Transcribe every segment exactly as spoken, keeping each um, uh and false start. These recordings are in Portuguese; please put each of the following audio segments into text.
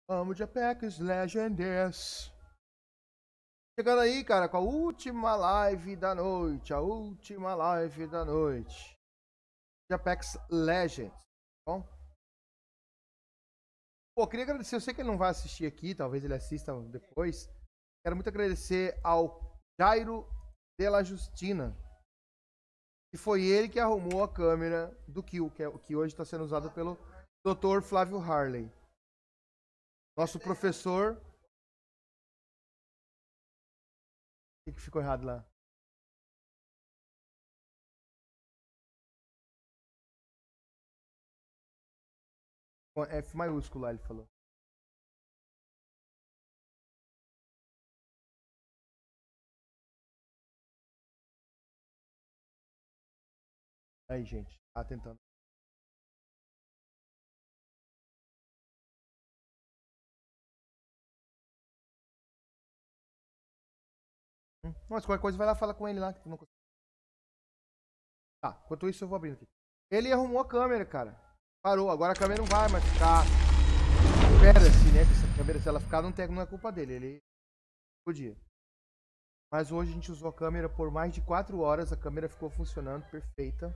Vamos de Apex Legends. Chegando aí, cara, com a última live da noite. A última live da noite. De Apex Legends. Tá bom? Pô, queria agradecer. Eu sei que ele não vai assistir aqui, talvez ele assista depois. Quero muito agradecer ao Jairo de la Justina. Que foi ele que arrumou a câmera do Kill, que, é, que hoje está sendo usado pelo doutor Flávio Harley. Nosso professor. O que, que ficou errado lá? Com F maiúsculo lá, ele falou. Aí, gente. Tá tentando. Mas qualquer coisa vai lá falar com ele lá. Que tu não... Tá, enquanto isso eu vou abrindo aqui. Ele arrumou a câmera, cara. Parou, agora a câmera não vai mais ficar. Pera-se, né? Que essa câmera, se ela ficar, não, tem, não é culpa dele. Ele podia. Mas hoje a gente usou a câmera por mais de quatro horas. A câmera ficou funcionando perfeita.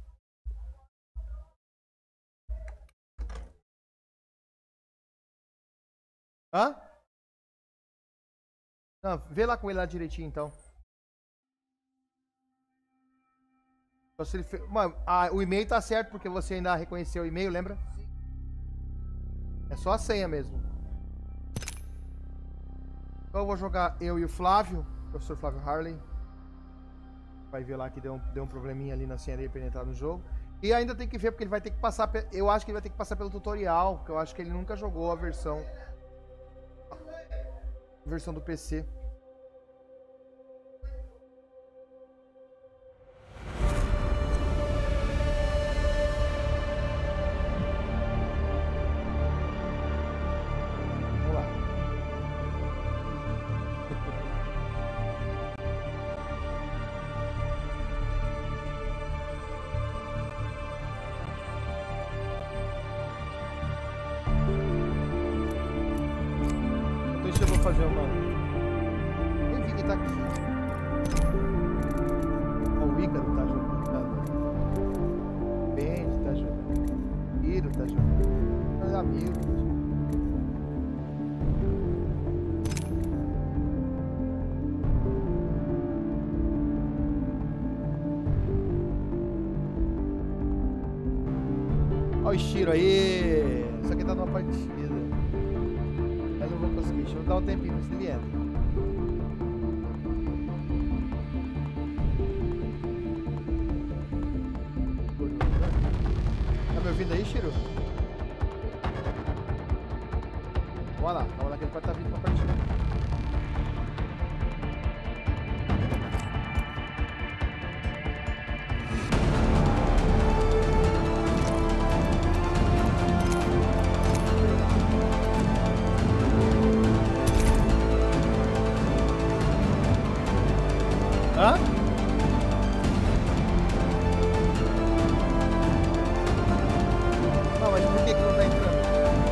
Hã? Não, vê lá com ele lá direitinho então. Se ele fe... Mano, ah, o e-mail tá certo porque você ainda reconheceu o e-mail, lembra? É só a senha mesmo. Então eu vou jogar eu e o Flávio, o professor Flávio Harley. Vai ver lá que deu um, deu um probleminha ali na senha dele pra ele entrar no jogo. E ainda tem que ver porque ele vai ter que passar. Eu acho que ele vai ter que passar pelo tutorial, porque eu acho que ele nunca jogou a versão. A versão do P C. Vamos lá. Então isso eu vou fazer uma. Nem vi que tá aqui. Ó, o Ícaro tá jogando. Tá... Benji tá jogando. Iro tá jogando. Meus amigos. Olha o Shiro aí. Isso aqui tá numa partida. Eu não vou conseguir. Deixa eu dar um tempinho pra se ele entra. Tá me ouvindo aí, Shiro? Vamos lá. Vamos lá que ele pode estar vindo pra partida. Hã? Não, mas por que que não tá entrando?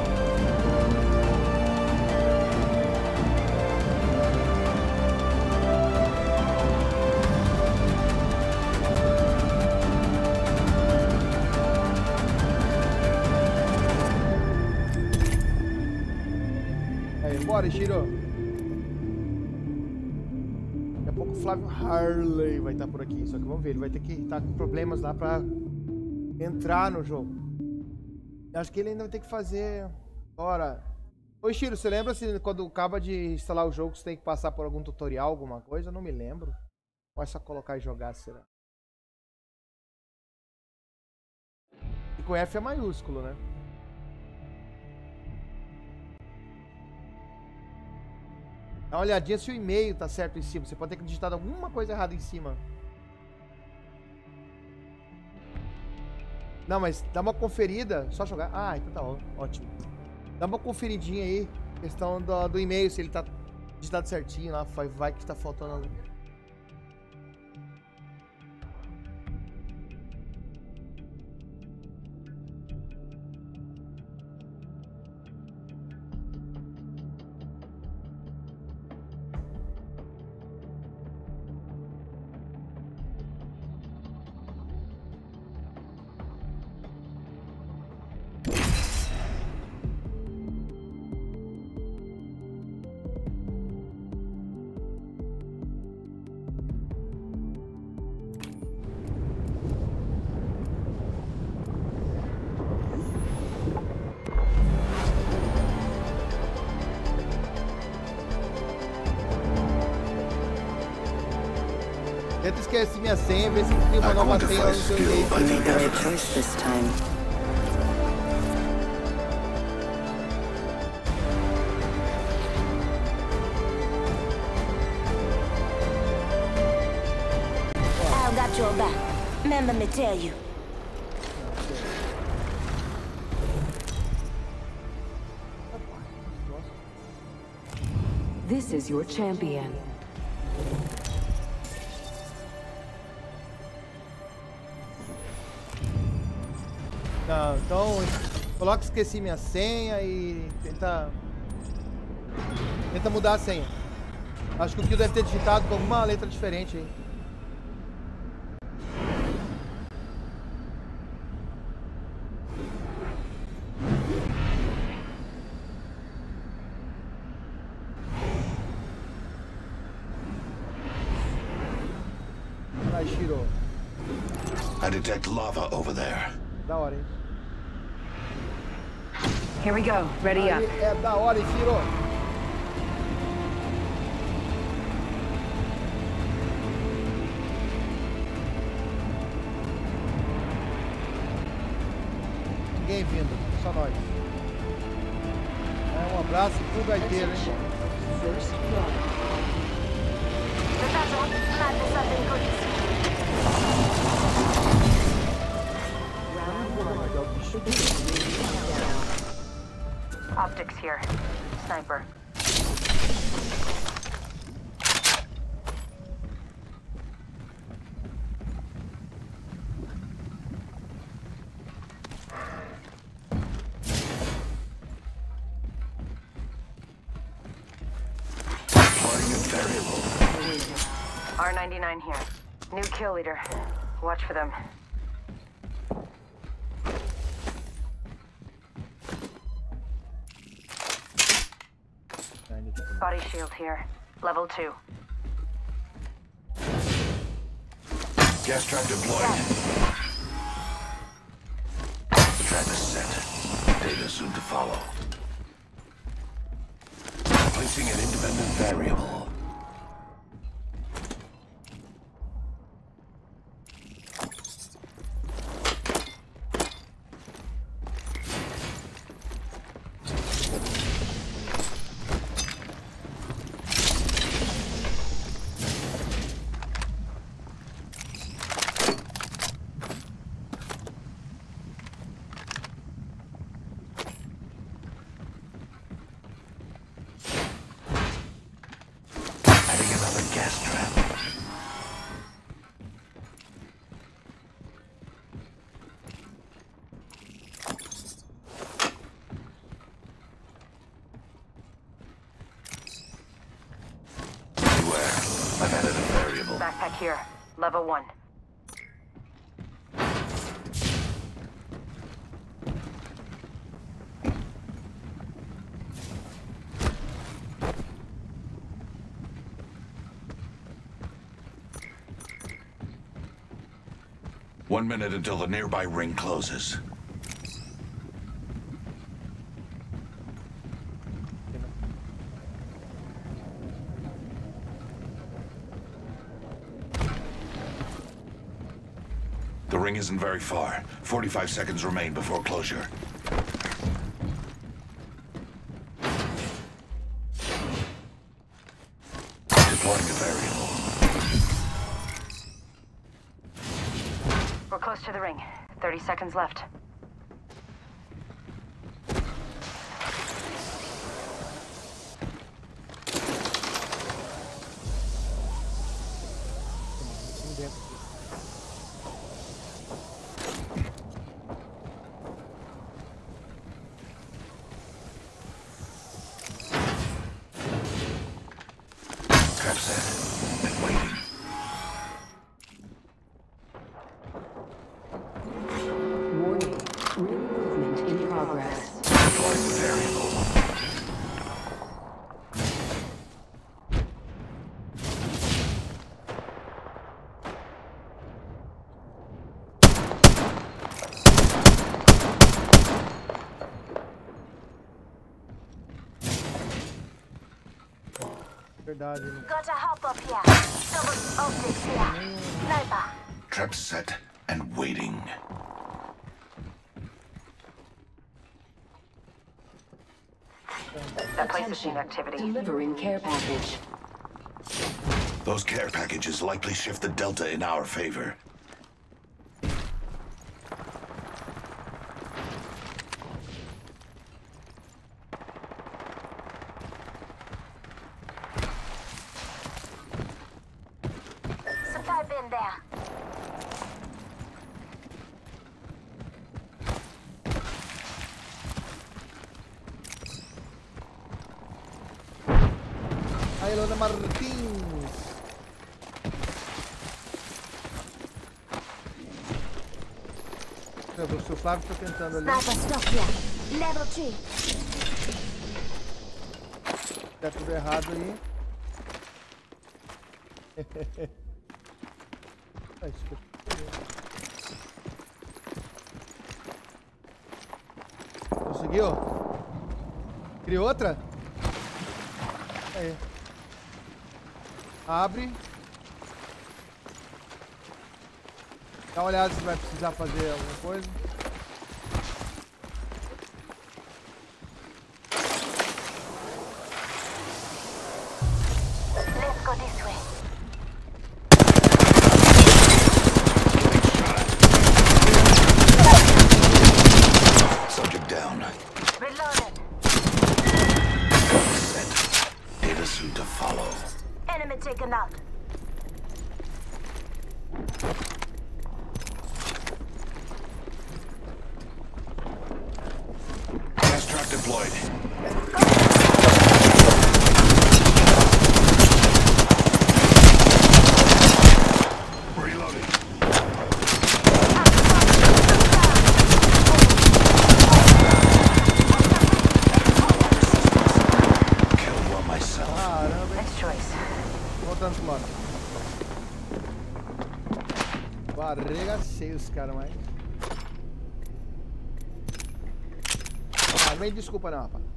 Aí, bora, Shiro. Daqui a pouco o Flávio Harley vai estar por aqui. Só que vamos ver, ele vai ter que estar com problemas lá pra entrar no jogo. Acho que ele ainda vai ter que fazer. Bora. Ô, Shiro, você lembra se quando acaba de instalar o jogo você tem que passar por algum tutorial, alguma coisa? Eu não me lembro. Ou é só colocar e jogar, será? E com F é maiúsculo, né? Dá uma olhadinha se o e-mail tá certo em cima. Você pode ter digitado alguma coisa errada em cima. Não, mas dá uma conferida. Só jogar. Ah, então tá ótimo. Dá uma conferidinha aí. Questão do, do e-mail, se ele tá digitado certinho lá. Vai, vai que tá faltando algum. Tenta esquecer minha senha, ver se cria uma nova senha lá no seu e-mail. I got your back. Remember me tell you. This is your champion. Não, então coloca esqueci minha senha e tenta tenta mudar a senha. Acho que o Kill deve ter digitado com alguma letra diferente aí. Vai, Shiro. I detect lava over there. Da hora, hein? Here we go. Ready up. Aí, é da hora, hein, Shiro? Ninguém vindo, só nós. É, um abraço pro gaiteiro, hein? First blood. Optics here. Sniper. R ninety-nine here. New kill leader. Watch for them. Body shield here. Level two. Gas trap deployed. Trap is set. Data soon to follow. Placing an independent variable. I've added a variable. Backpack here. Level one. One minute until the nearby ring closes. The ring isn't very far. forty-five seconds remain before closure. Deploying a variable. We're close to the ring. thirty seconds left. Trap set and waiting. Warning. Verdade. Não... Got a hop up here. Double optics here. Sniper. Trap set and waiting. That place has seen activity. Delivering care package. Those care packages likely shift the delta in our favor. Supply bin there. A Ilona Martins. O seu Flávio tá tentando ali. Sniper stock here. Level three. Tá tudo errado aí. Ah, isso aqui é... Conseguiu? Criou outra? Aí. Abre. Dá uma olhada se vai precisar fazer alguma coisa. Let's go this way. Subject down. Reloaded. Set. Data soon to follow. Enemy taken out. Gas trap deployed. Reloading. Killed one myself. Caramba, hein? Next choice. Voltando pro lado. Barriga cheia os caras, mas... Ah, não vem desculpa não, rapaz.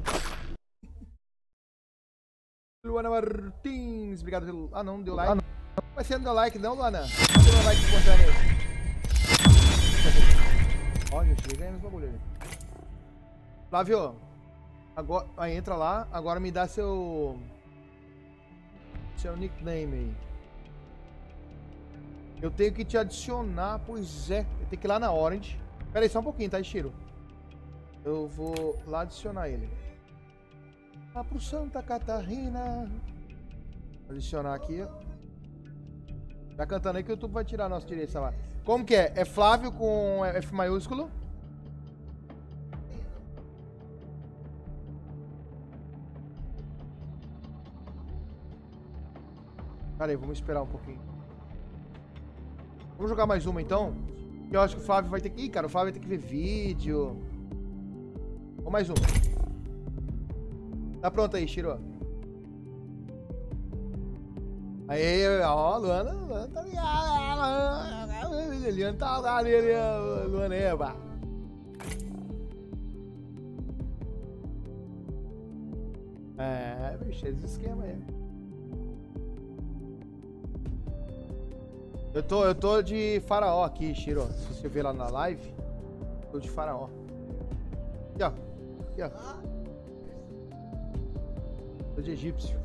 Luana Martins, obrigado pelo... Ah, não, deu like. Ah, não. Mas você não deu like não, Luana? Não deu like espontâneo aí. Ó, gente, cheguei ganhando os bagulho ali. Flávio, agora... Aí, entra lá. Agora me dá seu... Seu nickname aí. Eu tenho que te adicionar, pois é. Eu tenho que ir lá na Orange. Pera aí, só um pouquinho, tá, Ishiro? Eu vou lá adicionar ele. Lá pro Santa Catarina. Vou adicionar aqui. Tá cantando aí que o YouTube vai tirar a nossa direita lá. Como que é? É Flávio com F maiúsculo? Pera aí, vamos esperar um pouquinho. Vamos jogar mais uma então? Eu acho que o Flávio vai ter que... Ih, cara, o Flávio vai ter que ver vídeo. Vamos mais uma. Tá pronto aí, Shiro. Aí, ó, Luana, Luana tá ligada. Luana tá ligada, Luana Eba. É, bicho, esse esquema aí. Eu tô, eu tô de faraó aqui, Shiro. Se você ver lá na live, tô de faraó. Aqui, ó. Aqui, ó. Tô de egípcio.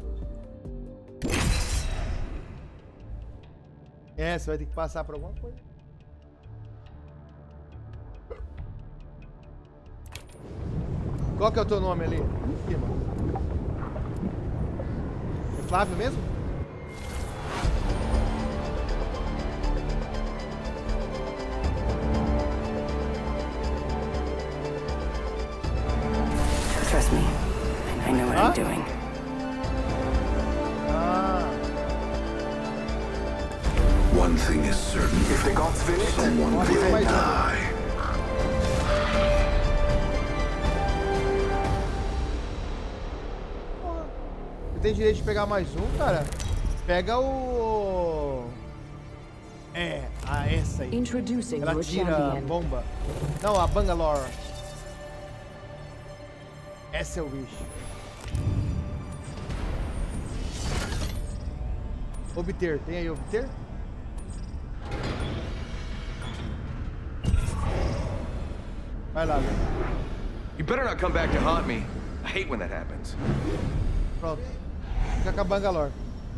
É, você vai ter que passar por alguma coisa. Qual que é o teu nome ali? Aqui, mano. É Flávio mesmo? Trust me. I know what Huh? I'm doing. Ah, One thing is certain. If the gods will it, Someone Nossa, will mais um. die. você tem direito de pegar mais um, cara? Pega o... É, a essa aí. Introducing Ela your tira a champion. bomba. Não, a Bangalore. Essa é o bicho. Obter. Tem aí obter? Vai lá, velho. You better not come back to haunt me. I hate when that happens. Pronto. Fica com a Bangalore.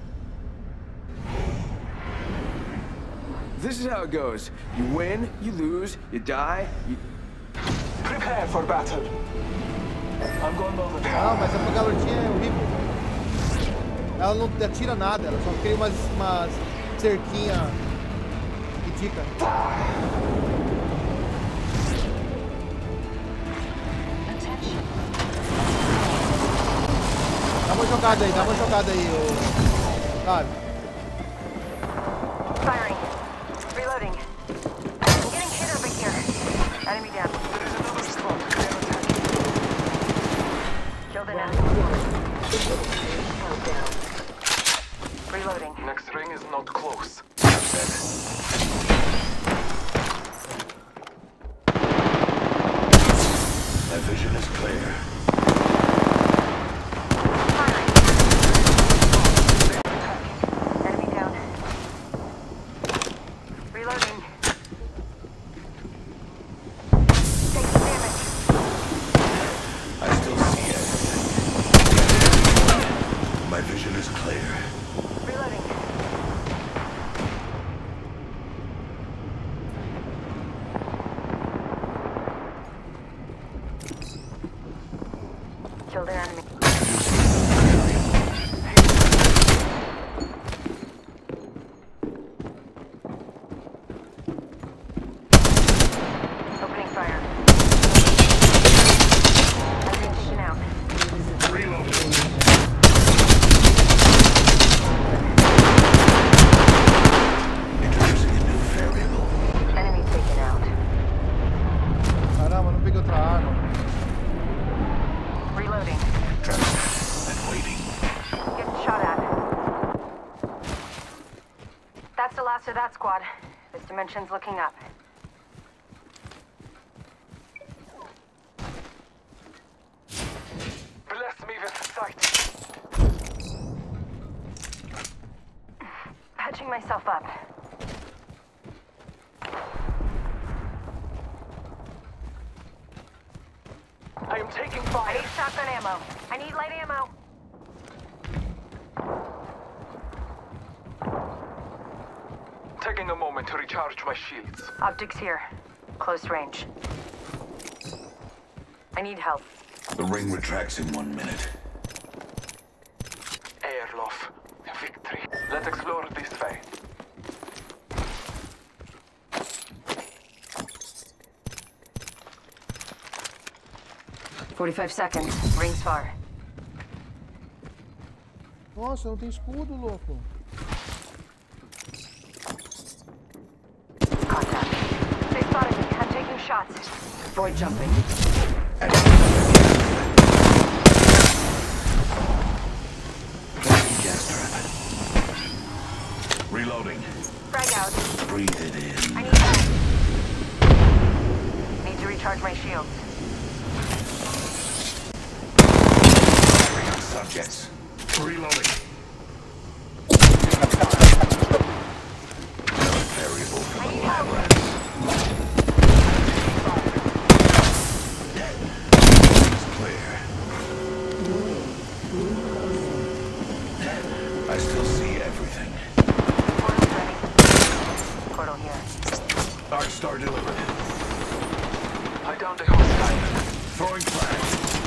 This is how it goes. You win, you lose, you die, you... Prepare for battle. I'm going over there. Não, mas a Bangalorezinha é horrível. Ela não atira nada, ela só cria umas, umas cerquinhas ridículas. Dá uma jogada aí, dá uma jogada aí, ô... Sabe? Firing. Reloading. I'm getting hit over here. Enemy down. There is another squad. They are attacking. Killed an enemy. Reloading. Next ring is not close. My vision is clear. Firing. Enemy down. Reloading. Take some damage. I still see everything. My vision is clear. Reloading. Killed an enemy. Opening fire. Enemy mission out. Introducing a new variable. Enemy taken out. Caramba, não peguei outra arma. Reloading. And waiting. Getting shot at. That's the last of that squad. This dimension's looking up. Bless me with sight. Patching myself up. I am taking I fire. need shotgun ammo. I need light ammo. Taking a moment to recharge my shields. Optics here. Close range. I need help. The ring retracts in one minute. Airlof. Victory. Let's explore this way. forty-five seconds. Rings far. Nossa, não tem escudo, louco. Contact. They spotted me. I'm taking shots. Void jumping. Placing gas trap. Reloading. Frag out. Breathe it in. I need help. Need to recharge my shields. Firing on subjects. Reloading. Another variable for I the need lab help. rats. It's clear. I still see everything. Portal's ready. Portal here. Arc Star delivered. I downed a hostile. Throwing flash.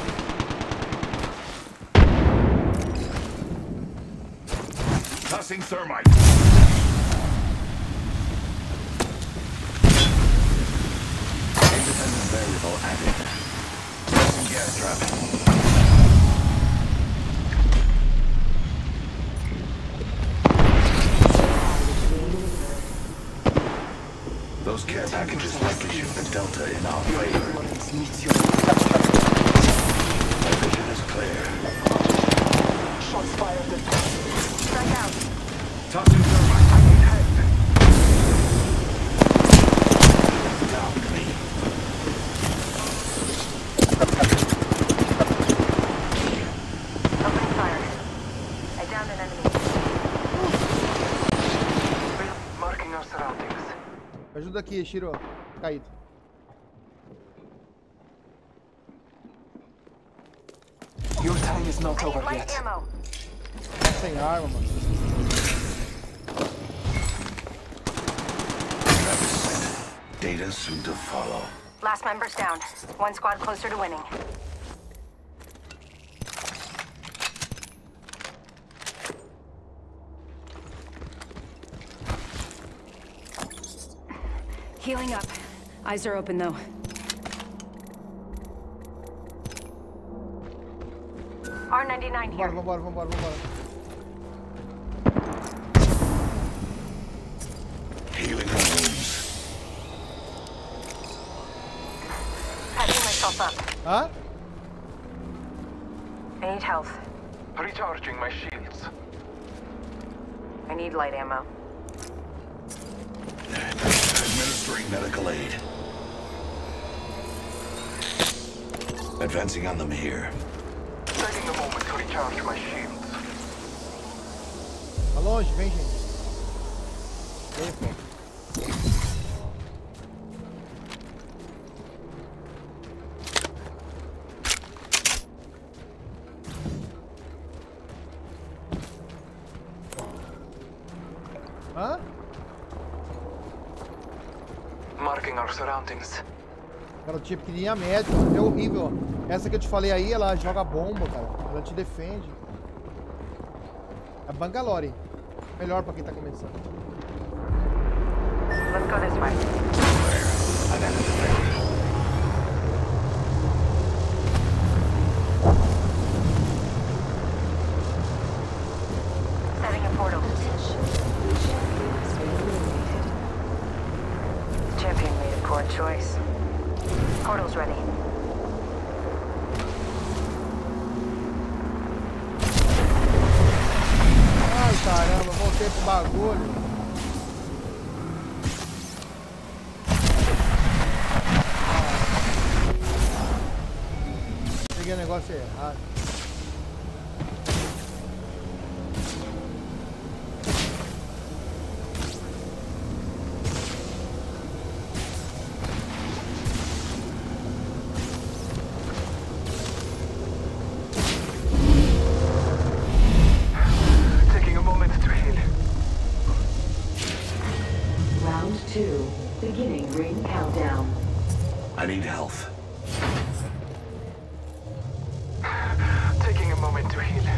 Tossing thermite. Independent variable added. Placing gas trap. Those care packages likely shift the Delta in our favor. My vision is clear. Shots fired at Frag out. Tossing thermite. I need help. Down me. Opening fire. I downed an enemy. Ajuda aqui, Shiro. Caído. Your time is not I need over light yet. ammo. Tá sem arma, mano. Data soon to follow. Last member's down. One squad closer to winning. Healing up. Eyes are open though. R ninety-nine Vambora, here. vambora, vambora, vambora. Healing my wounds. Patching myself up. Hã? I need health. Recharging my shields. I need light ammo. Administering medical aid. Advancing on them here. Taking a moment to recharge my shields. Tá longe, vem, gente. Vem, pô. Hã? Marking our surroundings. Cara, o tipo pequenininha médica, é horrível. Essa que eu te falei aí, ela joga bomba, cara. Ela te defende. A Bangalore. Melhor pra quem tá começando. Let's go this way. I'm at the ferry. Setting a portal. Champion made a poor choice. Portal's ready. Ai, caramba, voltei pro bagulho. Peguei o negócio errado. Taking a moment to heal. Round two. Beginning ring countdown. I need health. Taking a moment to heal.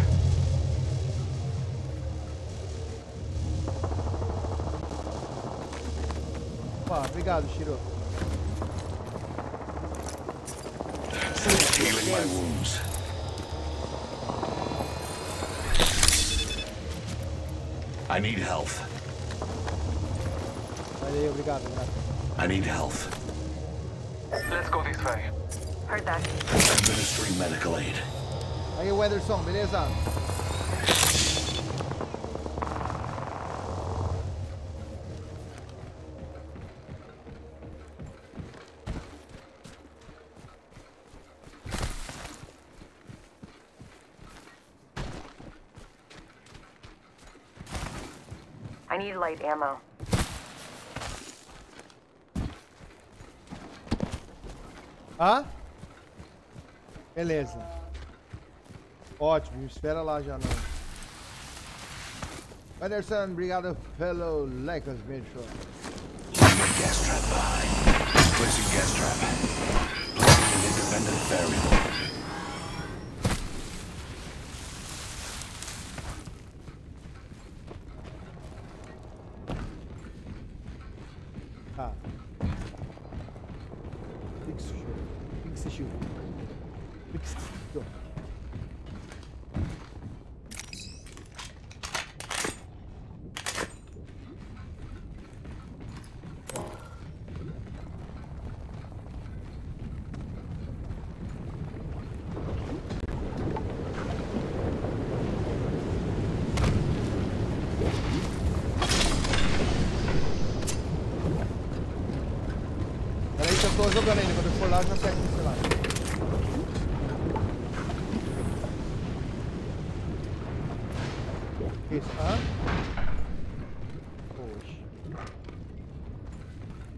Opa, obrigado, Shiro. Healing my wounds. I need health. Valeu, obrigado, obrigado. I need health. Let's go this way. Heard that. Administering medical aid. Aí, o Ederson, beleza? I need light ammo. Hã? Beleza. Ótimo, espera lá já não. Ederson, obrigado pelo like, bicho. Gas trap behind. Placing gas trap. Placing an independent variable. Tá. Fix shield. Fix shield. Fix shield. Peraí que eu tô jogando ainda, quando eu for lá eu já pego esse lá. Isso, hã? Poxa.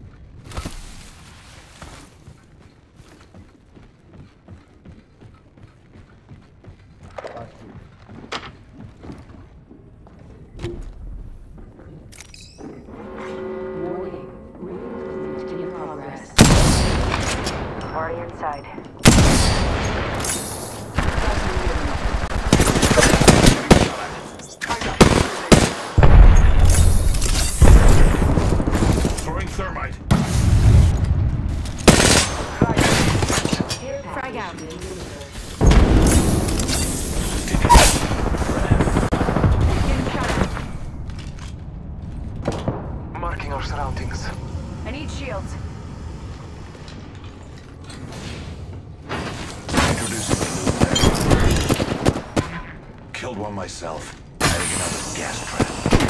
one myself. Heading another gas trap.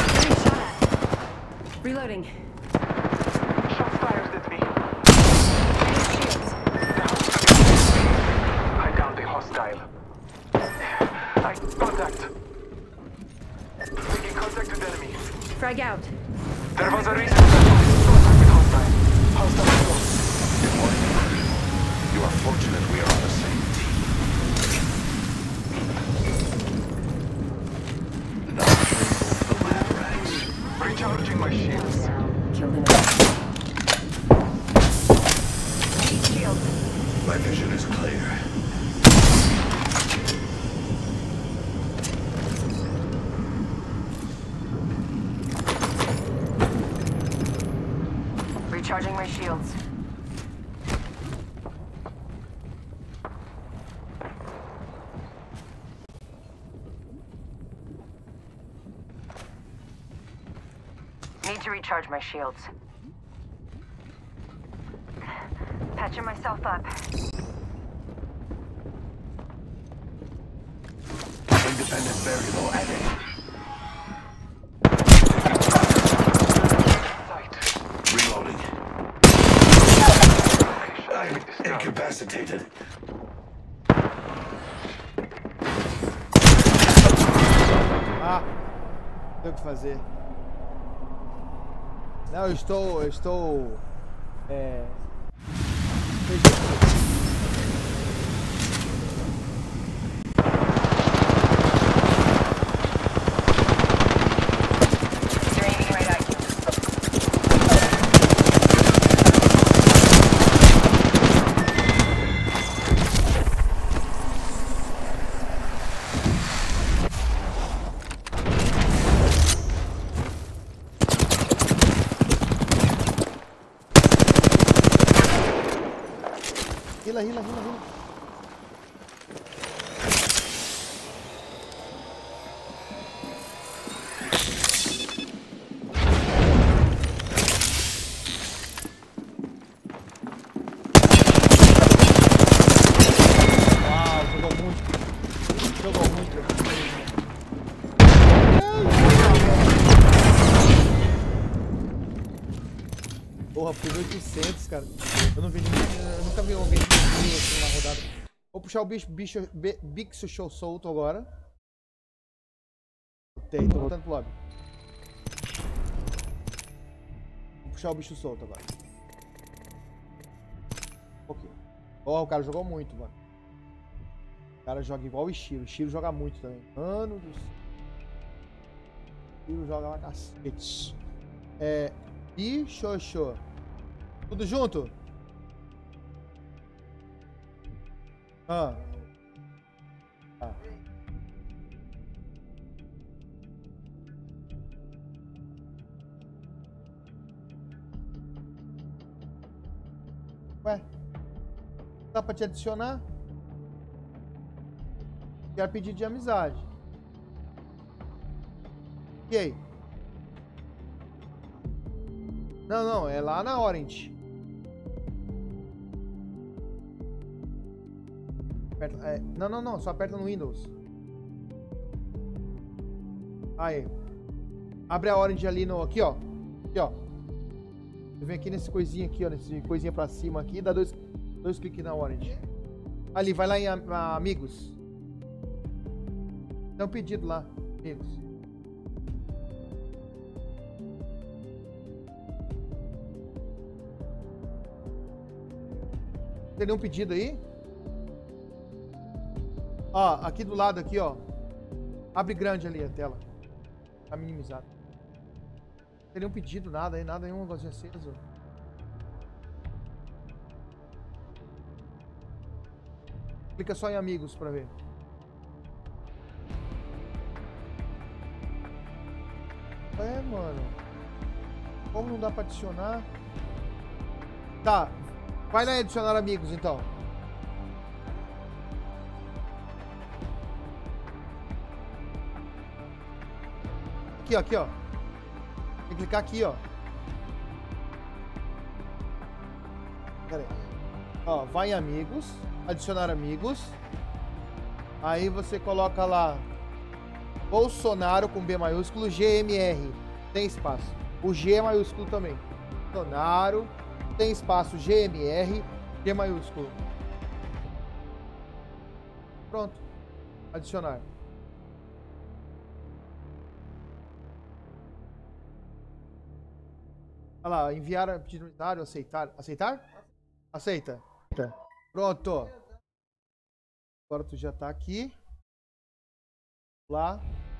Reloading. Shots fired at me. Shields. I downed a hostile. I contact. Making contact with enemy. Frag out. There was a reason contact with hostile. Hostile close. Good morning. You are fortunate we are on the same team. Not remove the lab rats. Recharging my shields. Killed him. Shield. My vision is clear. Recharging my shields. Need to recharge my shields. Patching myself up. Independent variable added. Sight. Reloading. I'm incapacitated. Ah, não tem o que fazer. Não, eu estou, eu estou, é... They're aiming right at you. Hila, hila, hila, hila. Uau, jogou muito. Jogou muito. Porra, fiz oitocentos, cara. Eu não vi ninguém, eu nunca vi alguém assim na rodada. Vou puxar o bicho, bicho, B- Bixo Show solto agora. Tem, tô voltando pro lobby. Vou puxar o bicho solto agora. Um pouquinho. Ó, o cara jogou muito, mano. O cara joga igual o Shiro. O Shiro joga muito também. Mano do céu. O Shiro joga lá cacete. É. Bicho Show. Tudo junto? Ah. Ah. Ué? Dá pra te adicionar? Quero pedir de amizade. E aí? Não, não, é lá na Orange. Aperta, é, não, não, não, só aperta no Windows. Aí. Abre a Orange ali no. Aqui, ó. Aqui, ó. Você vem aqui nesse coisinha aqui, ó. Nesse coisinha pra cima aqui. Dá dois, dois cliques na Orange. Ali, vai lá em a, a, Amigos. Tem um pedido lá, amigos. Tem nenhum pedido aí? Ó, aqui do lado aqui, ó. Abre grande ali a tela. Tá minimizado. Não tem nenhum pedido, nada aí, nada, nenhum negócio aceso. Clica só em amigos pra ver. É, mano. Como não dá pra adicionar? Tá. Vai lá e adicionar amigos, então. Aqui, ó, aqui, ó. Tem que clicar aqui, ó. Pera aí. Ó, vai em amigos. Adicionar amigos. Aí você coloca lá Bolsonaro com B maiúsculo, G M R. Tem espaço. O G é maiúsculo também. Bolsonaro, tem espaço, G M R, G maiúsculo. Pronto. Adicionar. Olha lá, enviar pedido unitário, aceitar. Aceitar? Aceita. Pronto. Agora tu já tá aqui. Lá.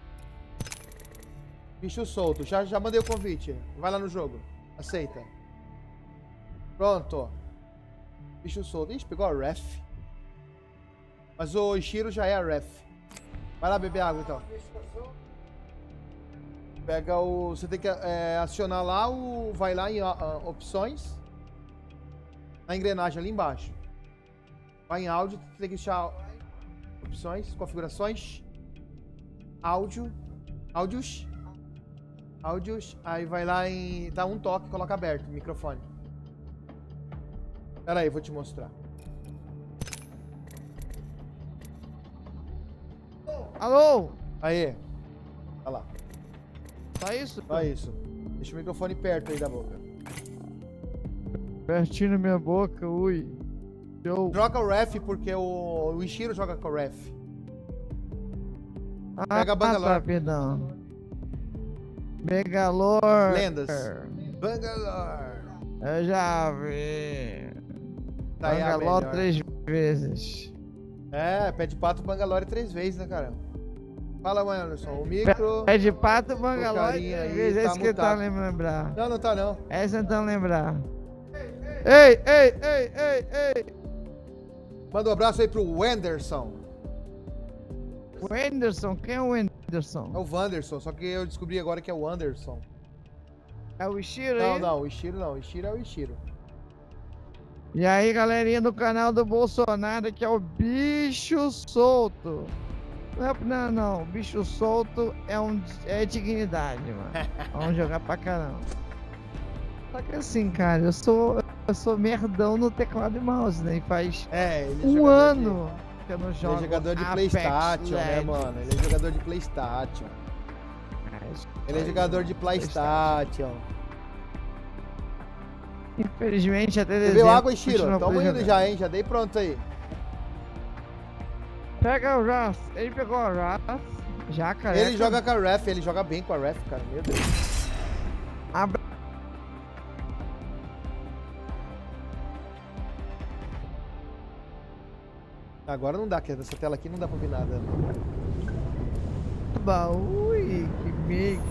Bicho solto. Já, já mandei o convite. Vai lá no jogo. Aceita. Pronto. Bicho solto. Ixi, pegou a ref. Mas o Ishiro já é a ref. Vai lá beber água então. Pega o... Você tem que é, acionar lá o... Vai lá em uh, opções. Na engrenagem ali embaixo. Vai em áudio. Tem que deixar... Opções, configurações. Áudio. Áudios. Áudios. Aí vai lá em... Dá um toque e coloca aberto o microfone. Pera aí, vou te mostrar. Alô? Aí. Olha lá. Só isso? Só isso. Deixa o microfone perto aí da boca. Pertinho na minha boca, ui. Show. Troca o ref porque o, o Ishiro joga com o ref. Ah, Pega a Bangalore. tá, perdão. Bangalore. Lendas. Bangalore. Eu já vi. Tá aí a Bangalore melhor. três vezes. É, pé de pato Bangalore três vezes, né, cara? Fala, mãe Anderson. O micro... Pé de pato, Bangalore Porcaria três aí, vezes. É tá isso que tá mutado. lembrar. Não, não tá não. Essa não lembrar. Ei, ei, ei, ei, ei. Manda um abraço aí pro Wenderson. O Anderson, quem é o Anderson? É o Wanderson, só que eu descobri agora que é o Anderson. É o Ishiro Não, aí? não, o Ishiro não. O Ishiro é o Ishiro. E aí, galerinha do canal do Bolsonaro, que é o Bicho Solto. Não, é, não, não. Bicho Solto é, um, é dignidade, mano. Vamos jogar pra caramba. Só que assim, cara, eu sou, eu sou merdão no teclado e mouse, né? E faz É, ele é um jogador ano de, que eu não ele jogo é jogador de Apex Playstation, né, Legends. mano? Ele é jogador de Playstation. Ele é jogador de Playstation. Infelizmente, até dezembro... Bebeu água, Ishiro? continua Toma podendo indo jogar. já, hein? Já dei pronto aí. Pega o Wrath. Ele pegou o Wrath. Já, cara. Ele joga com a ref, ele joga bem com a ref, cara. Meu Deus. Abra... Agora não dá, que nessa tela aqui não dá pra ver nada. Ui, que mico.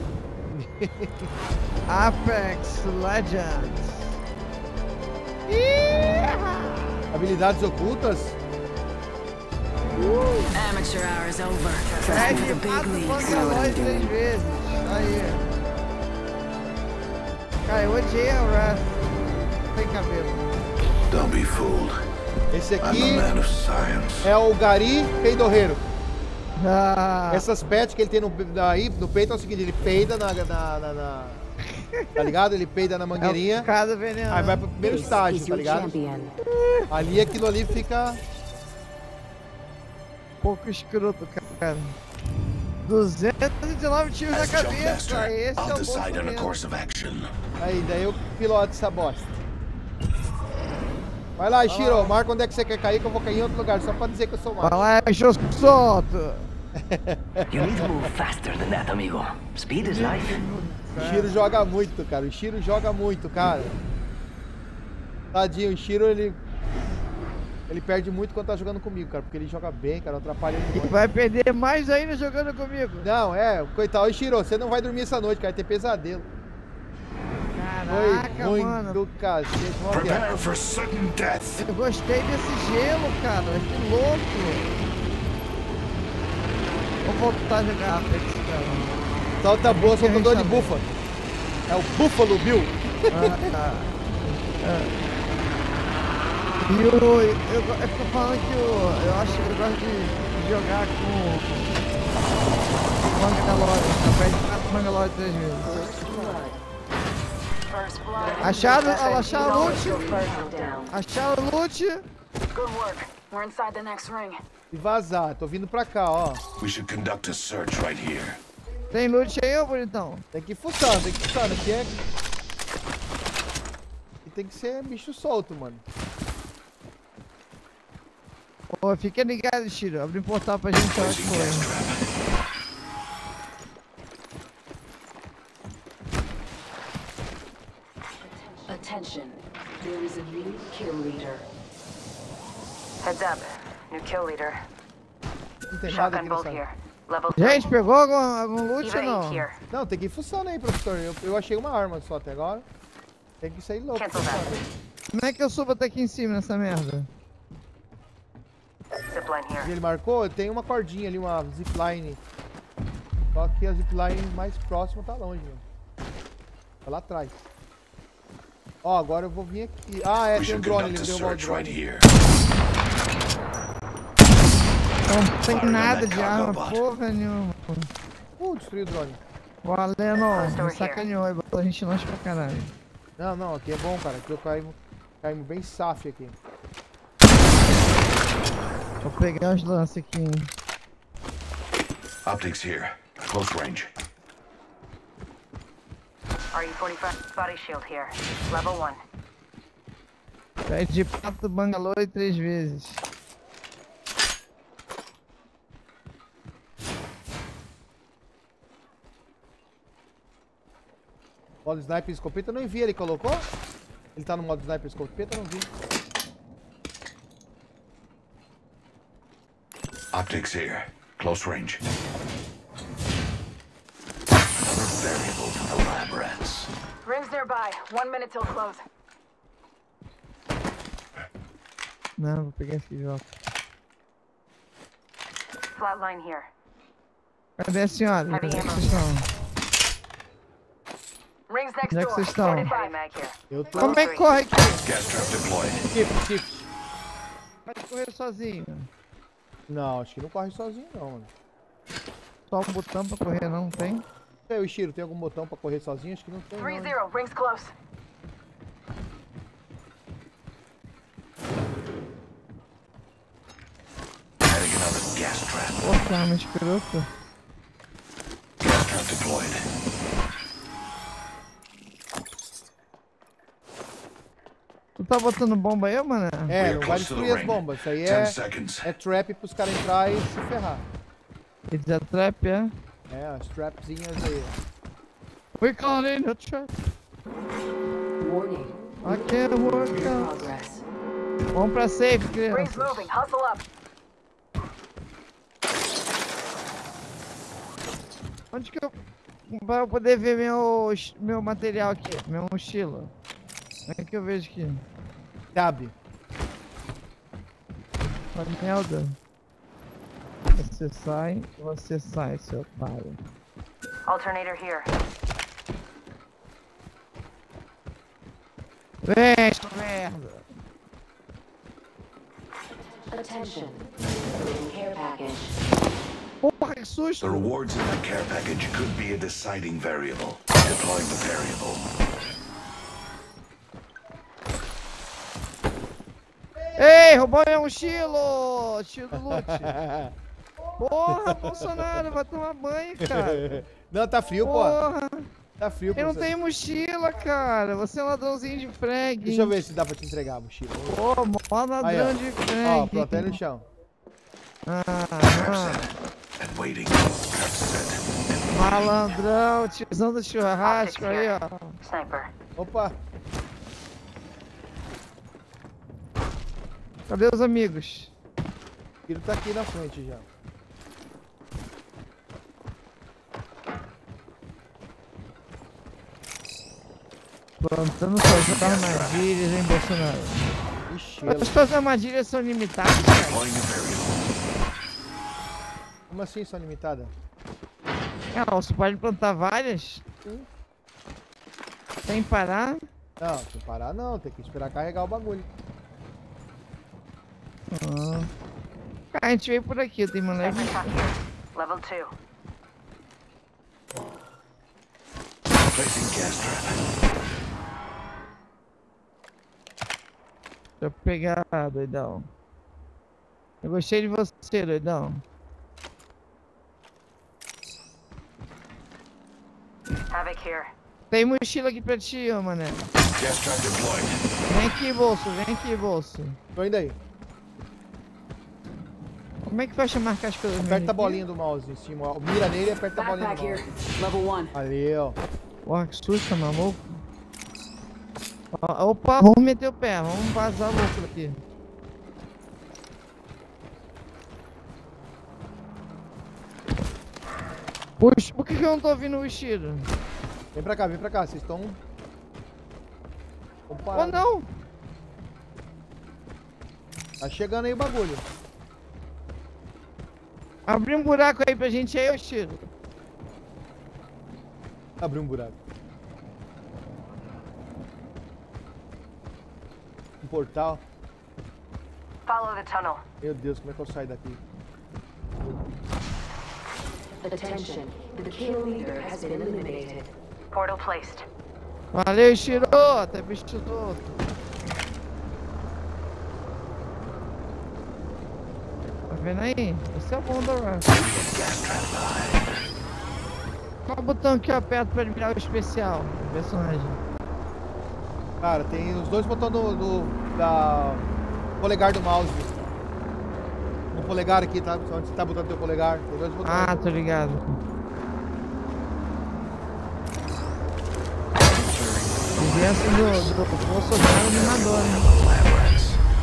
Apex Legends. Ih! Habilidades ocultas? Amateur hour is over. É Trust me, de the pato big leagues know what Bangalore I'm três doing. vezes. Aí. Cara, eu odiei a Wrath. Sem cabelo. Don't be fooled. Esse I'm aqui a man of science. é o Gari Peidorreiro. Ah, Essas pets que ele tem no, aí, no peito é o seguinte, ele peida na, na, na, na- tá ligado? Ele peida na é mangueirinha, o cara venenoso. aí vai pro primeiro estágio, He's tá your ligado? champion. Ali aquilo ali fica... Um pouco escroto, cara. duzentos e dezenove tiros na As cabeça. Jumpmaster, Esse é I'll o decide on a Bolsonaro. course of action. Aí, daí eu piloto essa bosta. Vai lá, Ishiro, marca onde é que você quer cair que eu vou cair em outro lugar, só pra dizer que eu sou macho. Vai lá, deixa eu solto. You need to move faster than that, amigo. Speed is life. O Ishiro joga muito, cara. O Ishiro joga muito, cara. Tadinho, o Ishiro, ele... Ele perde muito quando tá jogando comigo, cara. Porque ele joga bem, cara. Atrapalha ele E muito. vai perder mais ainda jogando comigo. Não, é. Coitado, Ishiro, você não vai dormir essa noite, cara. Vai ter pesadelo. Caraca, Foi muito mano. do cacete. Vamos ver. Prepare for sudden death. Eu gostei desse gelo, cara. Que louco. Vou voltar a jogar Apex, cara. Salta boa, soltador de Deixa eu bufa. É o Buffalo Bill. Ah, tá. Ah. E o, eu, eu, eu tô falando que o, eu acho que eu gosto de jogar com Bangalore, capaz de quatro Bangalore três vezes. Acharam, acharam loot, Personal down. acharam loot, Good work. We're inside the next ring. E vazar. Tô vindo pra cá, ó. We should conduct a search right here. Tem loot aí, ô bonitão? Tem que ir fuçando, tem que ir fuçando. Aqui é... Aqui tem que ser bicho solto, mano. Ô, fica ligado, Shiro. Abre um portal pra gente olhar que Placing gas foi. trap. Attention. There is a new kill leader. Heads up. New kill leader. Não tem nada Shotgun aqui bolt nessa... here. Level three. Gente, pegou algum, algum loot Eva ou não? eight here. Não, tem que ir fuçando aí, professor. Eu, eu achei uma arma só até agora. Tem que sair louco. Cancel fuçando. that. Como é que eu subo até aqui em cima nessa merda? Zipline E here. ele marcou, tem uma cordinha ali, uma zipline. Só que a zipline mais próxima tá longe, mano. Tá lá atrás. Ó, agora eu vou vir aqui. Ah, é, We tem um should drone, conduct ele a deu um search right drone. here. Não tem Fire nada on de that arma, cargo bot. porra nenhuma. Uh, destruiu o drone. O Aleno Estou me here. sacaneou e botou a gente longe pra caralho. Não, não, aqui é bom, cara. Aqui eu caímos, caímos bem saf aqui. Vou pegar os lances aqui. Hein? Optics here. Close range. R U forty-five body shield here. Level one. Pé de pato, bangalô e três vezes. Modo sniper e escopeta, eu não vi, ele colocou? Ele tá no modo sniper e escopeta, eu não vi. Optics here. Close range. Another variable for the lab rats. Rings nearby. One minute till close. Não, vou pegar esse jogo. Flatline here. Cadê a senhora? Heavy Onde é que ammo. vocês estão? Rings next Onde é que door. vocês estão? forty-five mag here. Eu tô... Como é que corre aqui? Gas trap deployed. Shift, shift. Vai correr sozinho. Não, acho que não corre sozinho não, mano. Só um botão pra correr, não tem? E aí, o Shiro, tem algum botão pra correr sozinho? Acho que não tem, Three não. zero. Rings close. Adding another gas trap. Pô, que arma escrota. Gas trap deployed. Tu tá botando bomba aí, mano? É, We are não vai close to the destruir as ring. bombas. Isso aí Ten é, seconds. é trap pros caras entrar e se ferrar. It's a trap, é? É, as trapzinhas aí. We caught in a trap. Warning. I can't work In out. progress. Vamos pra safe, Rings crianças. moving. Hustle up. Onde que eu... Pra eu poder ver meu, meu material aqui, meu mochila. Como é que eu vejo aqui? Cabe. Olha, merda. Você sai, você sai, seu otário. Alternator here. Vem, sua merda. Attention. Care package. Porra, que The susto. rewards in the care package could be a deciding variable. Deploying the variable. Ei, roubou minha mochila! Tiro do loot. Porra, Bolsonaro, vai tomar banho, cara. Não, tá frio, pô. Porra, Tá frio, pô. eu não tenho mochila, cara. Você é um ladrãozinho de frag. Deixa eu ver se dá pra te entregar a mochila. Pô, mó ladrão Aí, ó. de frag. Ó, pronto, aí no chão. Ah, Trap ah, set. And waiting. Trap set. malandrão, tiozão do churrasco aí, ó. Sniper. Opa, Cadê os amigos? o tiro tá aqui na frente já. Plantando suas armadilhas, hein, Bolsonaro? Ixi, As suas armadilhas são limitadas, cara. Deploying a variable. como assim só limitada? Ah, você pode plantar várias? Sem parar? Não, sem parar não, tem que esperar carregar o bagulho. Ah. Cara, a gente veio por aqui, tem uma leve. Sniper shot here. Level two. Placing gas trap. Deixa eu pegar, doidão. Eu gostei de você, doidão. Havoc here. Tem mochila aqui pra ti, ô mané. Gas trap deployed. Vem aqui, bolso, vem aqui, bolso. Tô indo aí. Como é que fecha marcar as coisas? Aperta a bolinha do mouse em cima, ó. Mira nele e aperta a bolinha Backpack do here. mouse. Level one. Ali, ó. Porra, que susto, maluco. Ó, opa, vamos meter o pé, vamos vazar louco aqui. Puxa, por que que eu não tô ouvindo o vestido? Vem pra cá, vem pra cá. Vocês estão... Oh, não! Tá chegando aí o bagulho. Abre um buraco aí pra gente aí, ô tiro. Abriu um buraco. Um portal. Follow the tunnel. Meu Deus, como é que eu saio daqui? Attention. The kill leader has been eliminated. Portal placed. Valeu, Shiro! Até bicho todo. Tá vendo aí? Esse é o bom da Rush. Qual o botão que eu aperto pra virar o especial do personagem? Cara, tem os dois botões do, do da polegar do mouse. No polegar aqui, tá? Onde você tá botando teu polegar. Tem dois botões. Ah, tô ligado. Criança do, do Bolsonaro animador, né?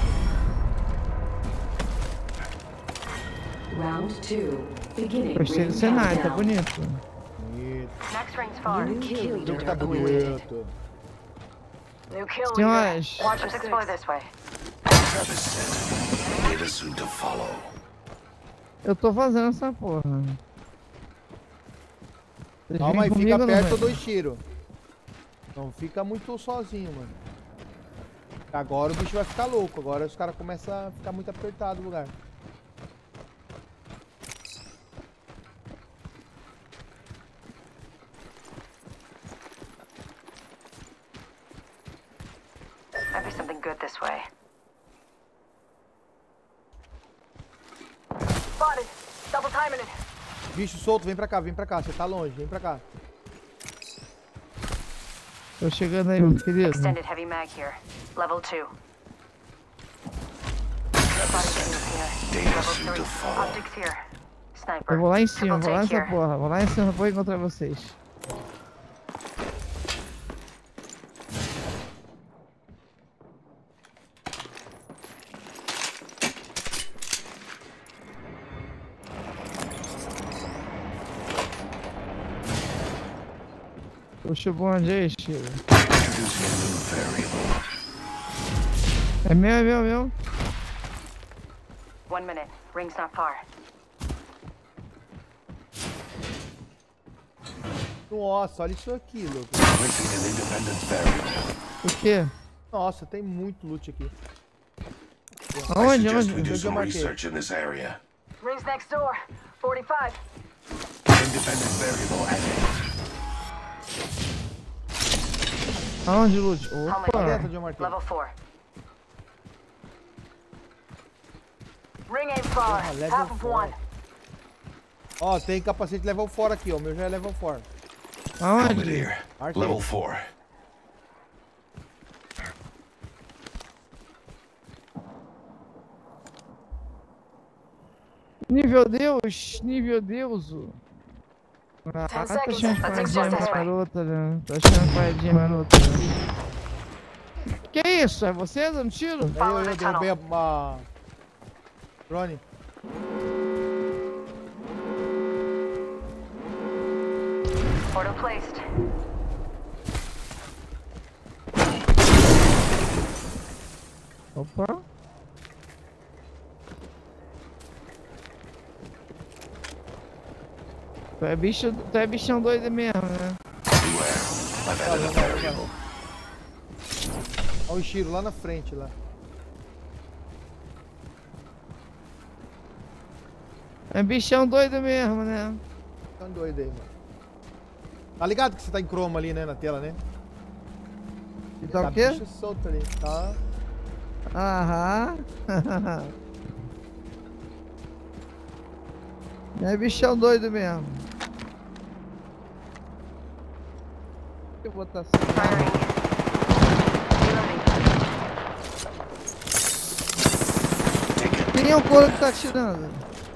Round two. Beginning. Gostei do cenário, tá bonito. Bonito. Next ring's far. New kill O jogo leader tá appointed. bonito. New kill leader. Senhoras, Watch us explore this way. Trap is set. Data soon to follow. eu tô fazendo essa porra. Vocês Calma aí, vêm fica comigo ou não perto vem? do Ishiro. Não fica muito sozinho, mano. Agora o bicho vai ficar louco. Agora os caras começam a ficar muito apertado o lugar. Might be something good this way. Spotted. Double timing it. Bicho solto, vem pra cá, vem pra cá. Você tá longe, vem pra cá. Tô chegando aí, meu querido. Extended heavy mag here. Level two. Spotted enemies here. Data Level soon to three. follow. Optics here. Sniper. Eu vou lá em cima, Triple vou lá take nessa here. porra. Vou lá em cima, vou encontrar vocês. Puxa o bonde aí, Chico. Introducing a new variable. É meu, é meu, é meu. One minute. Ring's not far. Nossa, olha isso aqui, louco. Placing an independent variable. O quê? Nossa, tem muito loot aqui. I Aonde, suggest we aonde? do eu some marquei. research in this area. Ring's next door. forty-five. Independent variable added. Aonde, Lute? Helmet Opa! Dentro here. de um martelo. Level four. Ring ain't far. Ah, level Half of four. one. Ó, tem capacete level quatro aqui, ó. O meu já é level quatro. Helmet Aonde? here. Arcade. Level four. Nível Deus, nível Deuso. Ah, Ten tá seconds, achando let's paradinha explore this way. marota, né? Tá achando paradinha marota, né? Que isso? É você dando tiro? Aí eu, eu derrubei a- uma... Drone. Portal placed. Opa. Tu é bicho, tu é bichão doido mesmo, né? Beware. I've added a variable. Olha o Ishiro lá na frente, lá. É bichão doido mesmo, né? Tá doido aí, mano. Tá ligado que você tá em chroma ali, né, na tela, né? E tá Tá o quê? bicho solto ali, tá? Aham. É bichão doido mesmo. Eu vou botar assim. Firing. Reloading. Quem é o coro que tá atirando?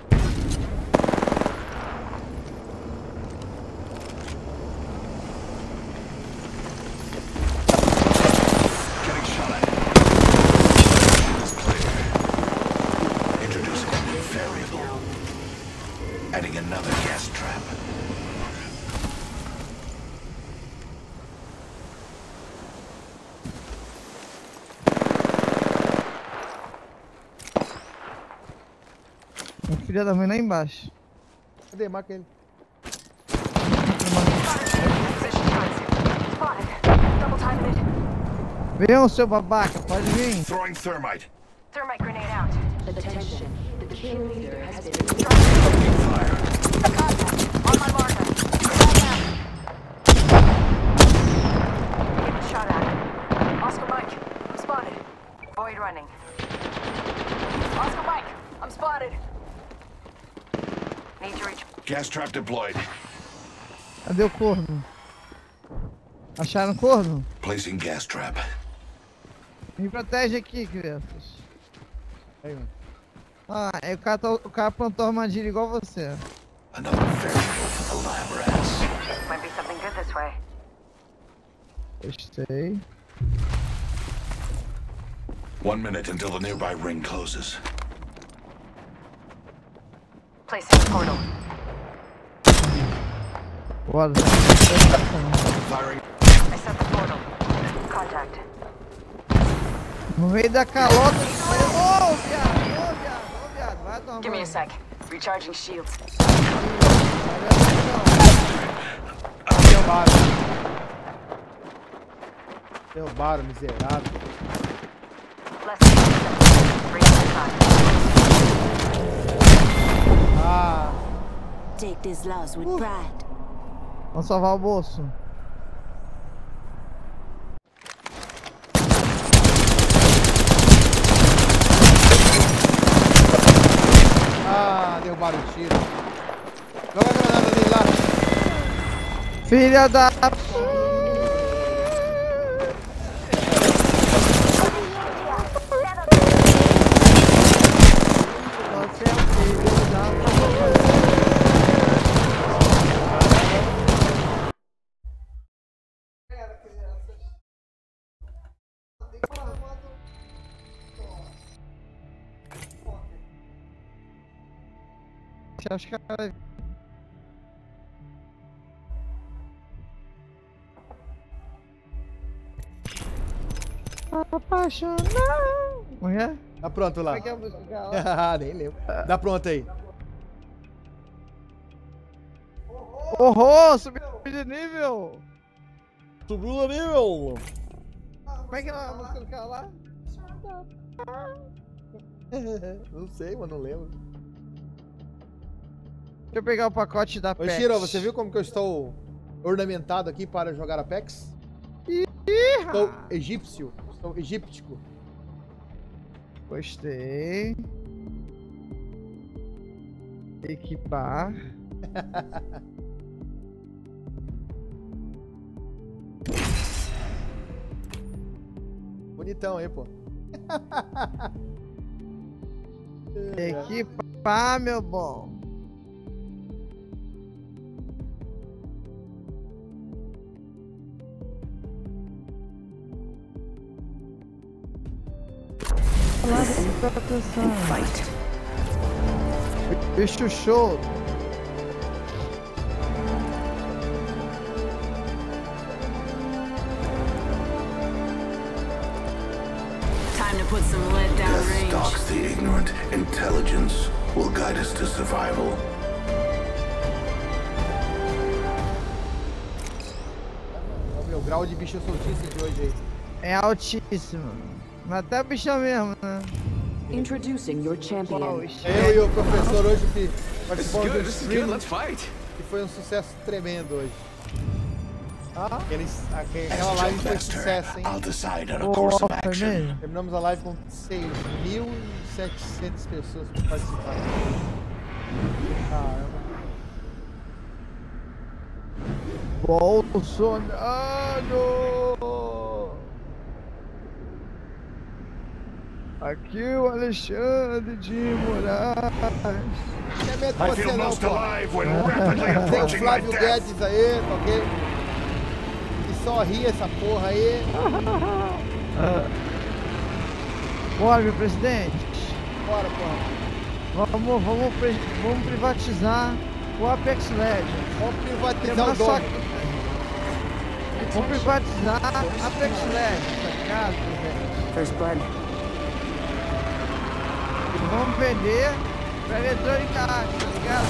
Getting shot at. Introducing a new variable. Adding another gas trap. Um filho da mãe lá embaixo. Cadê? Marca ele. Position times. Spotted. Double time it. Venham, seu babaca, pode vir. Throwing thermite. Thermite grenade out. Attention. The kill leader has been Opening fire. On my marker. Getting shot at. Oscar Mike, I'm spotted. Void running. Oscar Mike, I'm spotted. Need to reach. Gas trap deployed. Cadê o corno? Acharam o corno? Placing gas trap. Me protege aqui, crianças. Aí, mano. Ah, é o cara, tá- o cara plantou armadilha igual você. Another variable for the lab rats. Might be something good this way. Gostei. One minute until the nearby ring closes. Placing the portal. Bora. Firing. I set the portal. Contact. No meio da calota. Ô, viado, ô, viado, ô, viado. Vai tomar Give me a banho. sec. Recharging shields. Derrubaram. Derrubaram, miserável. Less than ten seconds. Break the time. Ah, Take this loss with pride. Vamos salvar o bolso. ah, derrubaram o tiro. Joga a granada dele lá. Filha da... Você é o filho da... Os caras... Apaixonado. Como é? Tá pronto lá. Como é que é a música dela? Ah, nem lembro. Dá pronto aí. Horror, subiu de nível. Subiu o nível. Como é que é a música do cara lá? Não sei, mano, não lembro. Deixa eu pegar o pacote da Ô, Pet. Shiro, você viu como que eu estou ornamentado aqui para jogar Apex? Estou egípcio. Estou egíptico. Gostei. Equipar. Bonitão aí, pô. Equipar, meu bom. Fight. Bicho show. Time to put some lead down Death range. stalks the ignorant. Intelligence will guide us to survival. Olha o meu grau de bicho soltíssimo de hoje aí. É altíssimo. Mas até o bichão mesmo, né? Introducing your Uau, champion. Eu e o professor hoje que This is participamos good. do This is good. stream Let's fight. e foi um sucesso tremendo hoje. Ah, Aqueles, aquele- As aquela a live jump foi master, sucesso, hein? I'll decide on a oh, course of foi action. mesmo? Terminamos a live com seis mil e setecentas pessoas para participar. Caramba. Bolsonaro! Aqui o Alexandre de Moraes. Não é medo de I você feel não, most pô. alive when rapidly Tem o approaching my Flávio death. Guedes aí, tá ok? E só ri essa porra aí. Bora, meu presidente. Bora, porra. Vamos, vamos, pri- vamos privatizar o Apex Legends. Vamos privatizar Temos o só dono. que- Vamos privatizar Apex Legends, tá ligado, presidente? First blood. E vamos vender pra Electronic Arts, tá ligado?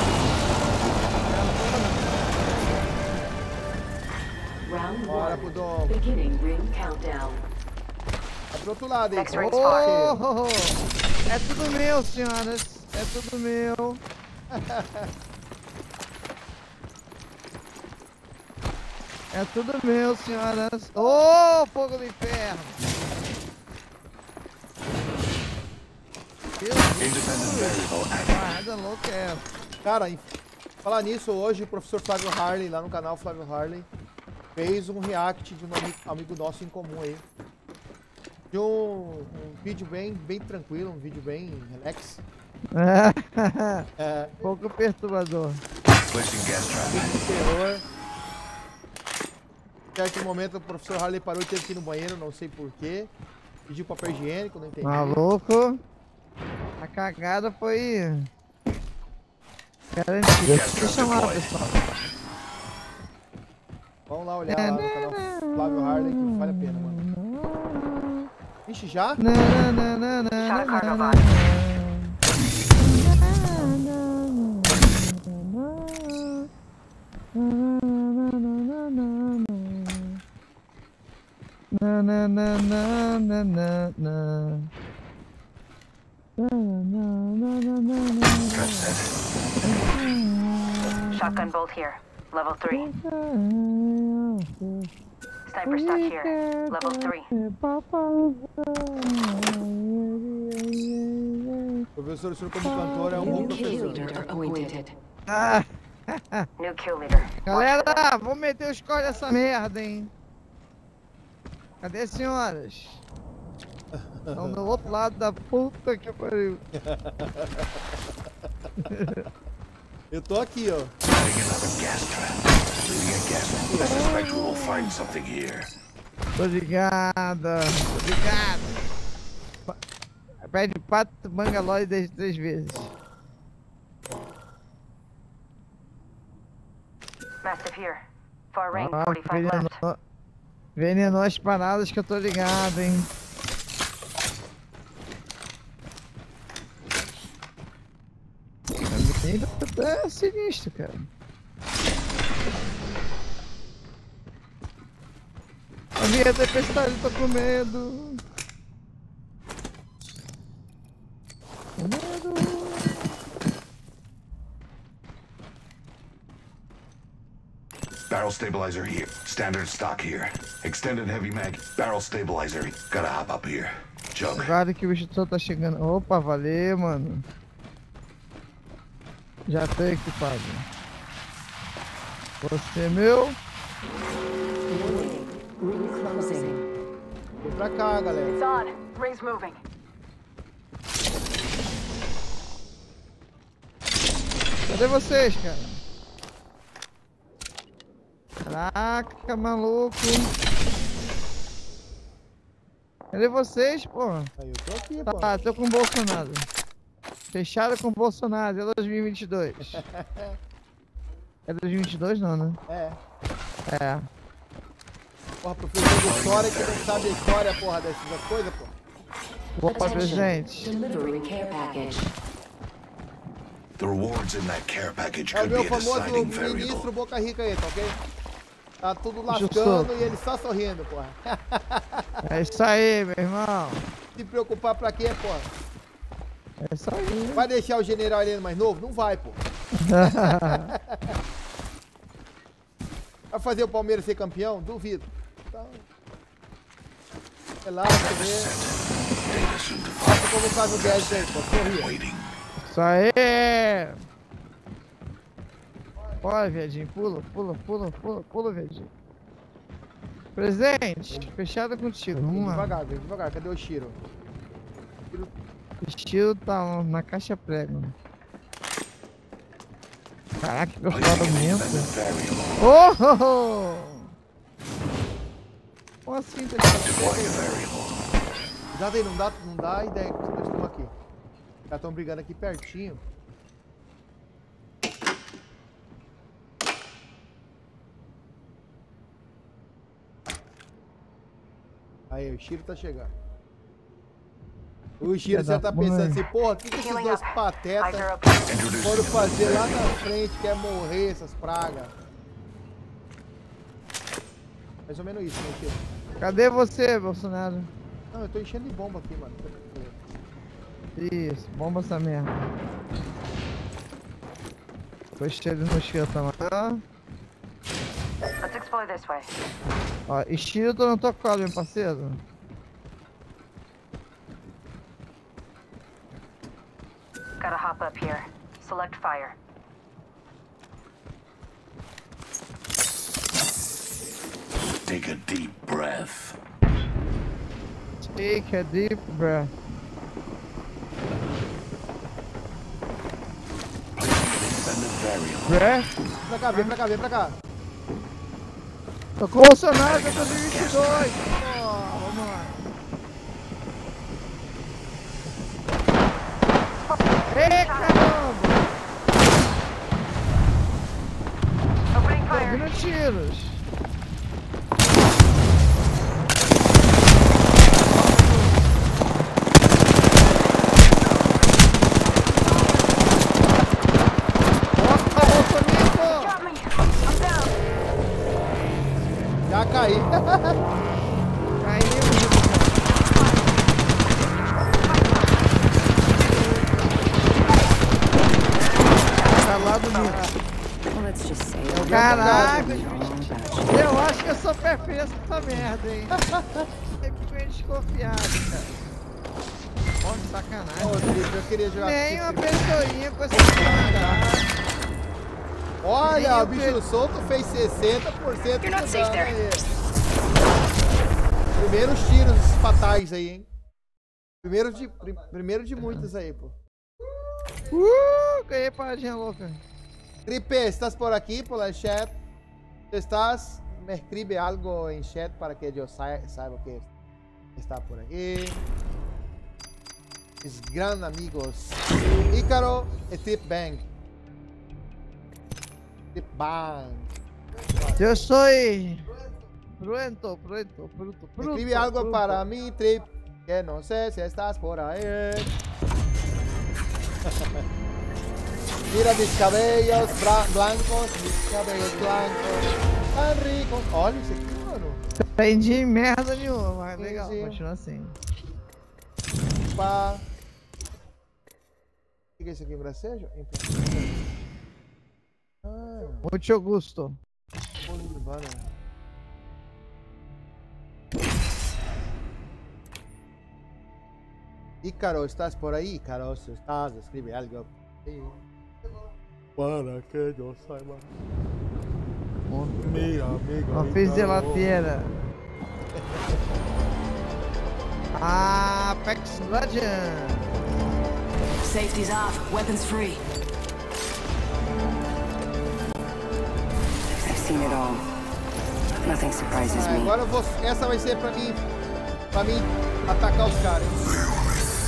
Round Bora one. pro dono. Beginning ring countdown. Tá pro outro lado aí. Next pô. ring Oh, spot. oh, oh. É tudo meu, senhoras. É tudo meu. É tudo meu, senhoras. Ô, oh, fogo do inferno. Meu Independent variable active. Guarda louco é essa. Cara, em- falar nisso, hoje o professor Flávio Harley, lá no canal Flávio Harley, fez um react de um ami- amigo nosso em comum aí. De um, um vídeo bem, bem tranquilo, um vídeo bem relax. É, Pouco perturbador. Placing gas trap. de terror. Em certo momento o professor Harley parou e teve que ir no banheiro, não sei porquê. Pediu papel higiênico, não entendi. Maluco. A cagada foi garantida. Deixa eu chamar, pessoal. Vamos lá olhar lá no canal Flávio Harley que vale a pena, mano. Ixi, já? Na, na, na, na, na, Shot a cargo na, body. na, na, na, na, na, na, na. Na, na, na, na, na, na. Trap set. Shotgun bolt here. Level three. Sniper stock here. Level three. O professor, o senhor como cantor é um bom New kill professor. leader appointed. Ah, New kill leader. galera, vamos meter os códigos nessa merda, hein? Cadê as senhoras? Estão do outro lado da puta que pariu. Eu tô aqui, ó. Setting another gas trap. Leaving a gas trap. I suspect we will find something here. Tô ligada, tô ligada. Pede pato, bangalore desde três vezes. Mastiff here. Far range, Ah, forty-five left. venenou, venenou as paradas que eu tô ligado, hein? Ainda é sinistro, cara. A minha tempestade, tô com medo. Com medo. Barrel stabilizer here. Standard stock here. Extended heavy mag. Barrel stabilizer. Gotta hop up here. Jug. Guarda que o bicho todo tá chegando. Opa, valeu, mano. Já tô equipado. Você é meu. Ring closing. Vem pra cá, galera. It's on. Ring's moving. Cadê vocês, cara? Caraca, maluco. Cadê vocês, porra? Aí, eu tô aqui, pô. Tá, tô com o Bolsonaro. Fechado com o Bolsonaro, é dois mil e vinte e dois. É dois mil e vinte e dois não, né? É. É. Porra, professor de história que não sabe a história, porra, dessas coisas, pô. Opa, presidente. Delivering care package. The rewards in that care package É o could meu be a famoso deciding variable. ministro Boca Rica aí, tá ok? Tá tudo Deixa eu lascando só- e ele só sorrindo, porra. É isso aí, meu irmão. Se preocupar pra quê, porra? É isso aí. Vai deixar o general Heleno mais novo? Não vai, pô. Vai fazer o Palmeiras ser campeão? Duvido. Então... Relaxa, vê. Data soon to Faça follow. como faz o Guedes aí, pô. Sorria. Waiting. Isso aí. Bora, viadinho. Pula, pula, pula, pula, pula, viadinho. Presente. Fechada contigo. Vem Vamos lá. devagar, vem devagar. Cadê o Shiro? O Shiro tá na caixa prego. Caraca, que gostamento. Oh, oh, oh! Como assim, tá Já tem, não dá, não dá ideia que nós estamos aqui. Já estão brigando aqui pertinho. Aí, o Shiro tá chegando. O Shiro já tá pensando assim, porra, o que, que esses dois patetas foram fazer lá na frente, quer morrer essas pragas? Mais ou menos isso, né, Shiro? Cadê você, Bolsonaro? Não, eu tô enchendo de bomba aqui, mano. Isso, bomba essa merda. Tô cheio de mosquito também. Let's explore this way. Ó, estilo tô no teu colo, meu parceiro. Gotta hop up here. Select fire. Take a deep breath. Take a deep breath. Breath? Pra cá, vem pra cá, vem pra cá. Tô com o Bolsonaro, eu tô de vinte e dois. Oh, vamos lá. Ei, caramba! Opening Tô fire. ouvindo tiros. Drop me. I'm down. Já caí. Caiu. Calado no... Let's just say Caraca, eu acho que eu sou perfeito nessa merda, hein? Eu fico meio desconfiado, cara. Ó, de sacanagem. Ô, Felipe, eu queria jogar Nem com uma você. pessoinha com essa cara. Olha, Nem o eu bicho que- solto fez sessenta por cento de You're not dano safe there. aí. Primeiros tiros fatais aí, hein? Primeiro de, prim- primeiro de muitos aí, pô. Uh, ganhei paradinha louca. Tripe, estás por aqui, por el chat? Estás? Me escribe algo en chat para que yo sa saiba que está por aquí. Mis grandes amigos. Ícaro e Trip Bang. Trip Bang. Eu sou... Pronto, pronto, pronto, pronto. Escribe algo pronto. para mí, Trip. Que no sé si estás por ahí. Mira mis cabellos bra- blancos, mis cabellos blancos. Tan ricos. Olha isso aqui, mano. Aprendi merda nenhuma, mas legal, Entendi. continua assim. Pá. O que é isso aqui, bracejo? Ah, Muito gosto. bolo de banana. Ícaro, ¿estás por ahí? Ícaro, si estás, escribe algo. Sí. Para que yo saiba. Mi amigo. Uma fisioterapia. Apex Legends. Safety's off, weapons free. I've seen it all. Nothing surprises Ah, me. agora eu vou. Essa vai ser pra mim. Pra mim atacar os caras. hein?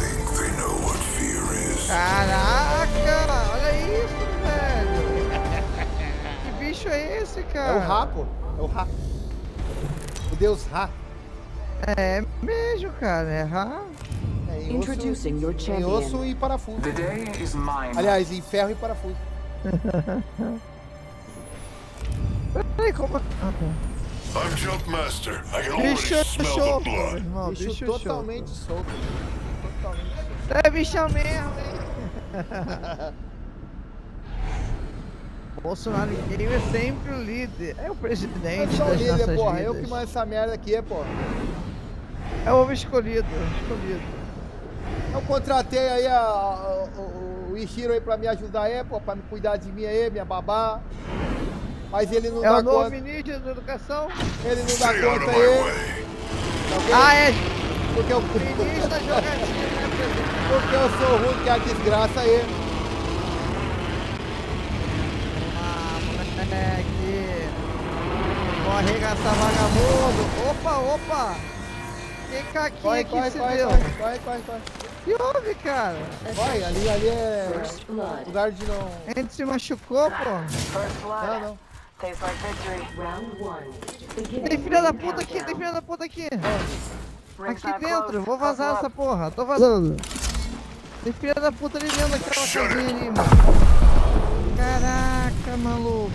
Caraca, olha isso, velho. Que bicho é esse, É cara? o Ra, pô. É o Ra. O deus Ra. É mesmo, cara, é Ra. É, em Introducing osso, your em champion. osso e parafuso. The day is mine. Aliás, em ferro e parafuso. Peraí, como... Ah, tá. I'm Jumpmaster. I can already Bicho smell show, the blood. irmão, Bicho, bicho totalmente solto. Totalmente solto. show. É bicho mesmo, hein? Bolsonaro Game é sempre o líder. É o Eu presidente sou o das líder, nossas porra. Eu vidas. que mando essa merda aqui, pô. É o escolhido, escolhido. Eu contratei aí a, a- o, o Ishiro aí pra me ajudar aí, pô. Pra me cuidar de mim aí, minha babá. Mas ele não É dá o novo conta. ministro da educação? Ele não dá Stay out of conta my aí. way. Ok? Ah, é Porque eu, ministro da jogatina, né, presidente? porque eu sou ruim que é a desgraça aí. Ah, moleque. Vou arregaçar vagabundo. Opa, opa. Que caquinha Corre, que corre, se corre, deu. corre, corre, corre, corre. Que houve, cara? Corre, ali, ali é First blood. lugar de não... A gente se machucou, pô. First blood. Não, não. Tastes like victory. Round one. Beginning Tem filha da ring puta aqui, tem countdown. filha da puta aqui. Ringside Aqui dentro, closed. vou vazar Buckle essa up. porra, tô vazando. Tem filha da puta ali dentro daquela casinha ali, mano. Caraca, maluco.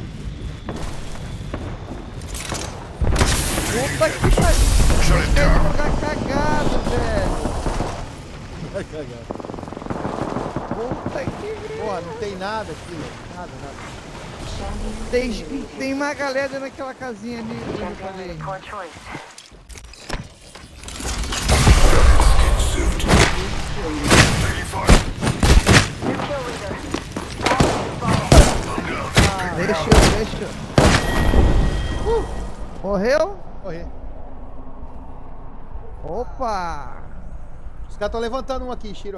Puta que pariu. Shut it Tem um down. lugar cagado, velho. Vai cagar. Puta que Porra, não tem nada aqui, velho. Nada, nada. Tem, tem uma galera dentro daquela casinha ali, onde eu falei. Poor choice. Suit. Taking fire. New kill leader. Deixa eu, deixa eu. Uh, morreu? Correr. Opa! Os caras estão levantando um aqui, Shiro.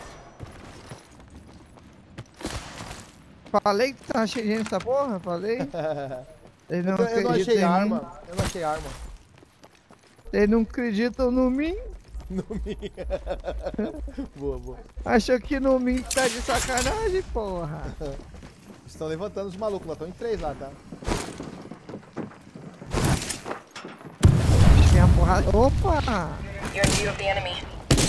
Falei que tava cheio de gente nessa porra? Falei? Eles não Eu, eu não acreditam achei em arma. mim. Eu não achei arma. Eles não acreditam no mim. No mim. Boa, boa. Achou que no mim tá de sacanagem, porra. Estão levantando os malucos lá. Estão em três lá, tá? Tem a porrada. Opa! You're in view of the enemy.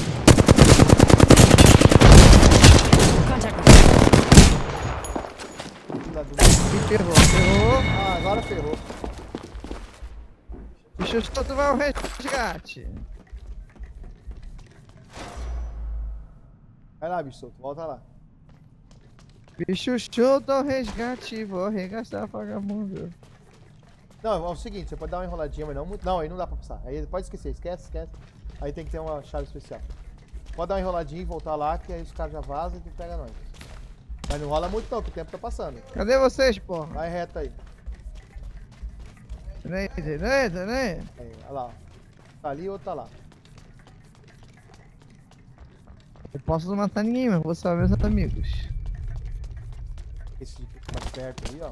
Filha do- Me ferrou, ferrou. Ah, agora ferrou. Bicho, só tu vai ao resgate. Vai lá, bicho solto. Volta lá. Bicho, show do resgate. Vou arregaçar vagabundo. Não, é o seguinte. Você pode dar uma enroladinha, mas não muito. Não, aí não dá pra passar. Aí pode esquecer. Esquece, esquece. Aí tem que ter uma chave especial. Pode dar uma enroladinha e voltar lá, que aí os caras já vazam e tu pega nós. Mas não rola muito não, que o tempo tá passando. Cadê vocês, porra? Vai reto aí. Né, né, né? Aí, olha lá. Tá ali, outro tá lá. Eu posso não matar ninguém, mas vou salvar meus amigos. Esse que tá perto aí, ó.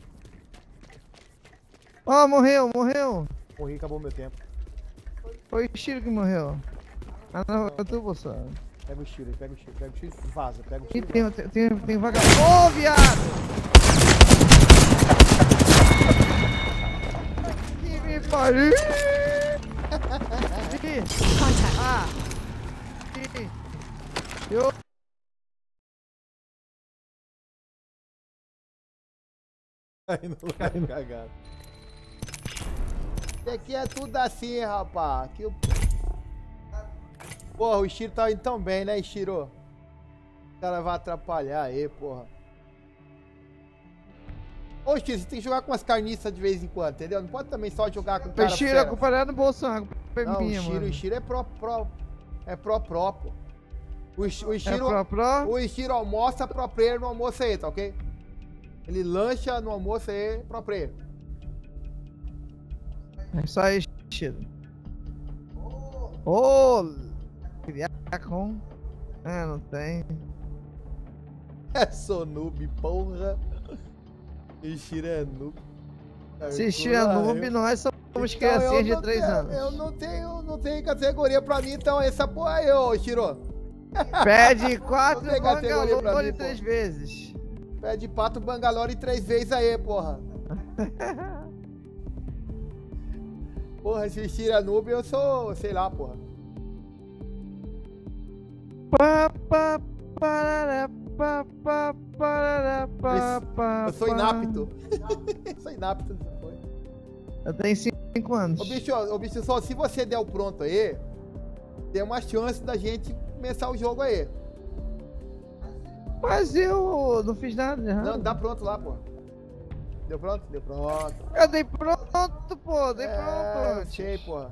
Ó, oh, morreu, morreu. Morri, acabou meu tempo. Foi o Shiro que morreu. Ah, não, foi tu, Bolsonaro. Pega o tiro aí, pega o tiro, pega o tiro e vaza. Pega o Ih, tiro e tem, vaza. tem, tem, tem vagabundo. Ô, oh, viado! Que me pariu! Ih, ah! Ih, eu... Aí no lugar cagado. Isso aqui é tudo assim, rapaz. Aqui o... Porra, o Shiro tá indo tão bem, né, Shiro? O cara vai atrapalhar aí, porra. Ô, Shiro, você tem que jogar com as carniças de vez em quando, entendeu? Não pode também só jogar com o O cara Shiro é fera. comparado no Bolsonaro. É Não, minha, o Shiro, mano. o Shiro é pro, pro... É pro pró, pô. O, Shi- o Shiro... É pro pro? O Shiro almoça pro player no almoço aí, tá ok? Ele lancha no almoço aí pro player. É só isso, Shiro. Ô! Criacon. Ah, não tem. É só noob, porra. E Shiro é noob. Se Shiro é noob, nós somos Então, eu criancinhas de não três tenho- anos. Eu não tenho, não tenho categoria pra mim, então essa porra aí, ô Shiro. Pede quatro Não tem categoria pra bangalô mim, de três pô. vezes. Pede pato Bangalore três vezes aí, porra. Porra, se Shiro é noob, eu sou, sei lá, porra. Pá, pá, parará, pá, pá, parará, pá, pá, Eu sou pá. inapto. Sou inapto nessa porra. Eu tenho cinco anos. Ô bicho, ô bicho, só se você der o pronto aí, tem uma chance da gente começar o jogo aí. Mas eu não fiz nada de errado. Não, dá pronto lá, pô. Deu pronto? Deu pronto. Eu dei pronto, pô. Dei É, pronto. antes. achei, porra.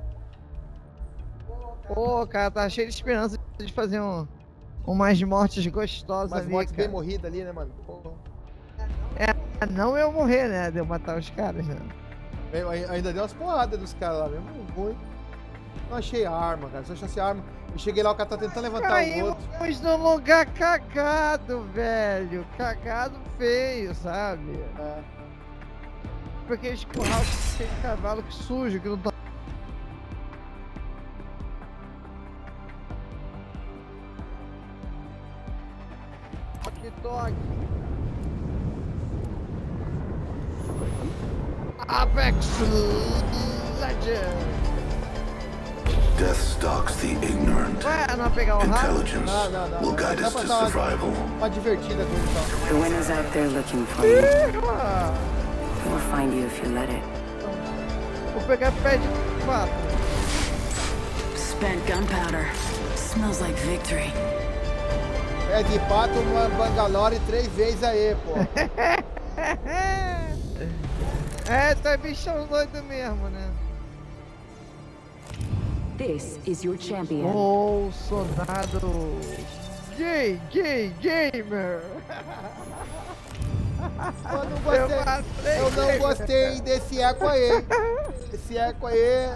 Pô, cara, tá cheio de esperança de fazer um, umas mortes gostosas Mas ali, morte bem cara. morrida ali, né, mano? Porra. Ah, não eu morrer, né? De eu matar os caras, né? Eu ainda deu umas porradas dos caras lá mesmo. Ruim. Não achei arma, cara. Se eu achasse arma. Eu cheguei lá, o cara tá tentando levantar o outro. Caímos num lugar cagado, velho. Cagado feio, sabe? É. Porque eles curral que tem cavalo que sujo, que não tá. Toque, toque. Apex Legends. Death stalks the ignorant. Ué, não pegar o Intelligence Não, não, não. will guide Só us pra to dar uma- survival. Uma divertida com isso. The winner's out there looking for you. Ah, It will find you if you let it. vou pegar pé de pato. Spent gunpowder. Smells like victory. É de pato, uma Bangalore três vezes aí, pô. É, tá bichão doido mesmo, né? This is your champion. Bolsonaro. Gay, gay, gamer. Eu não gostei, matei eu não ele. gostei desse eco aí. Esse eco aí.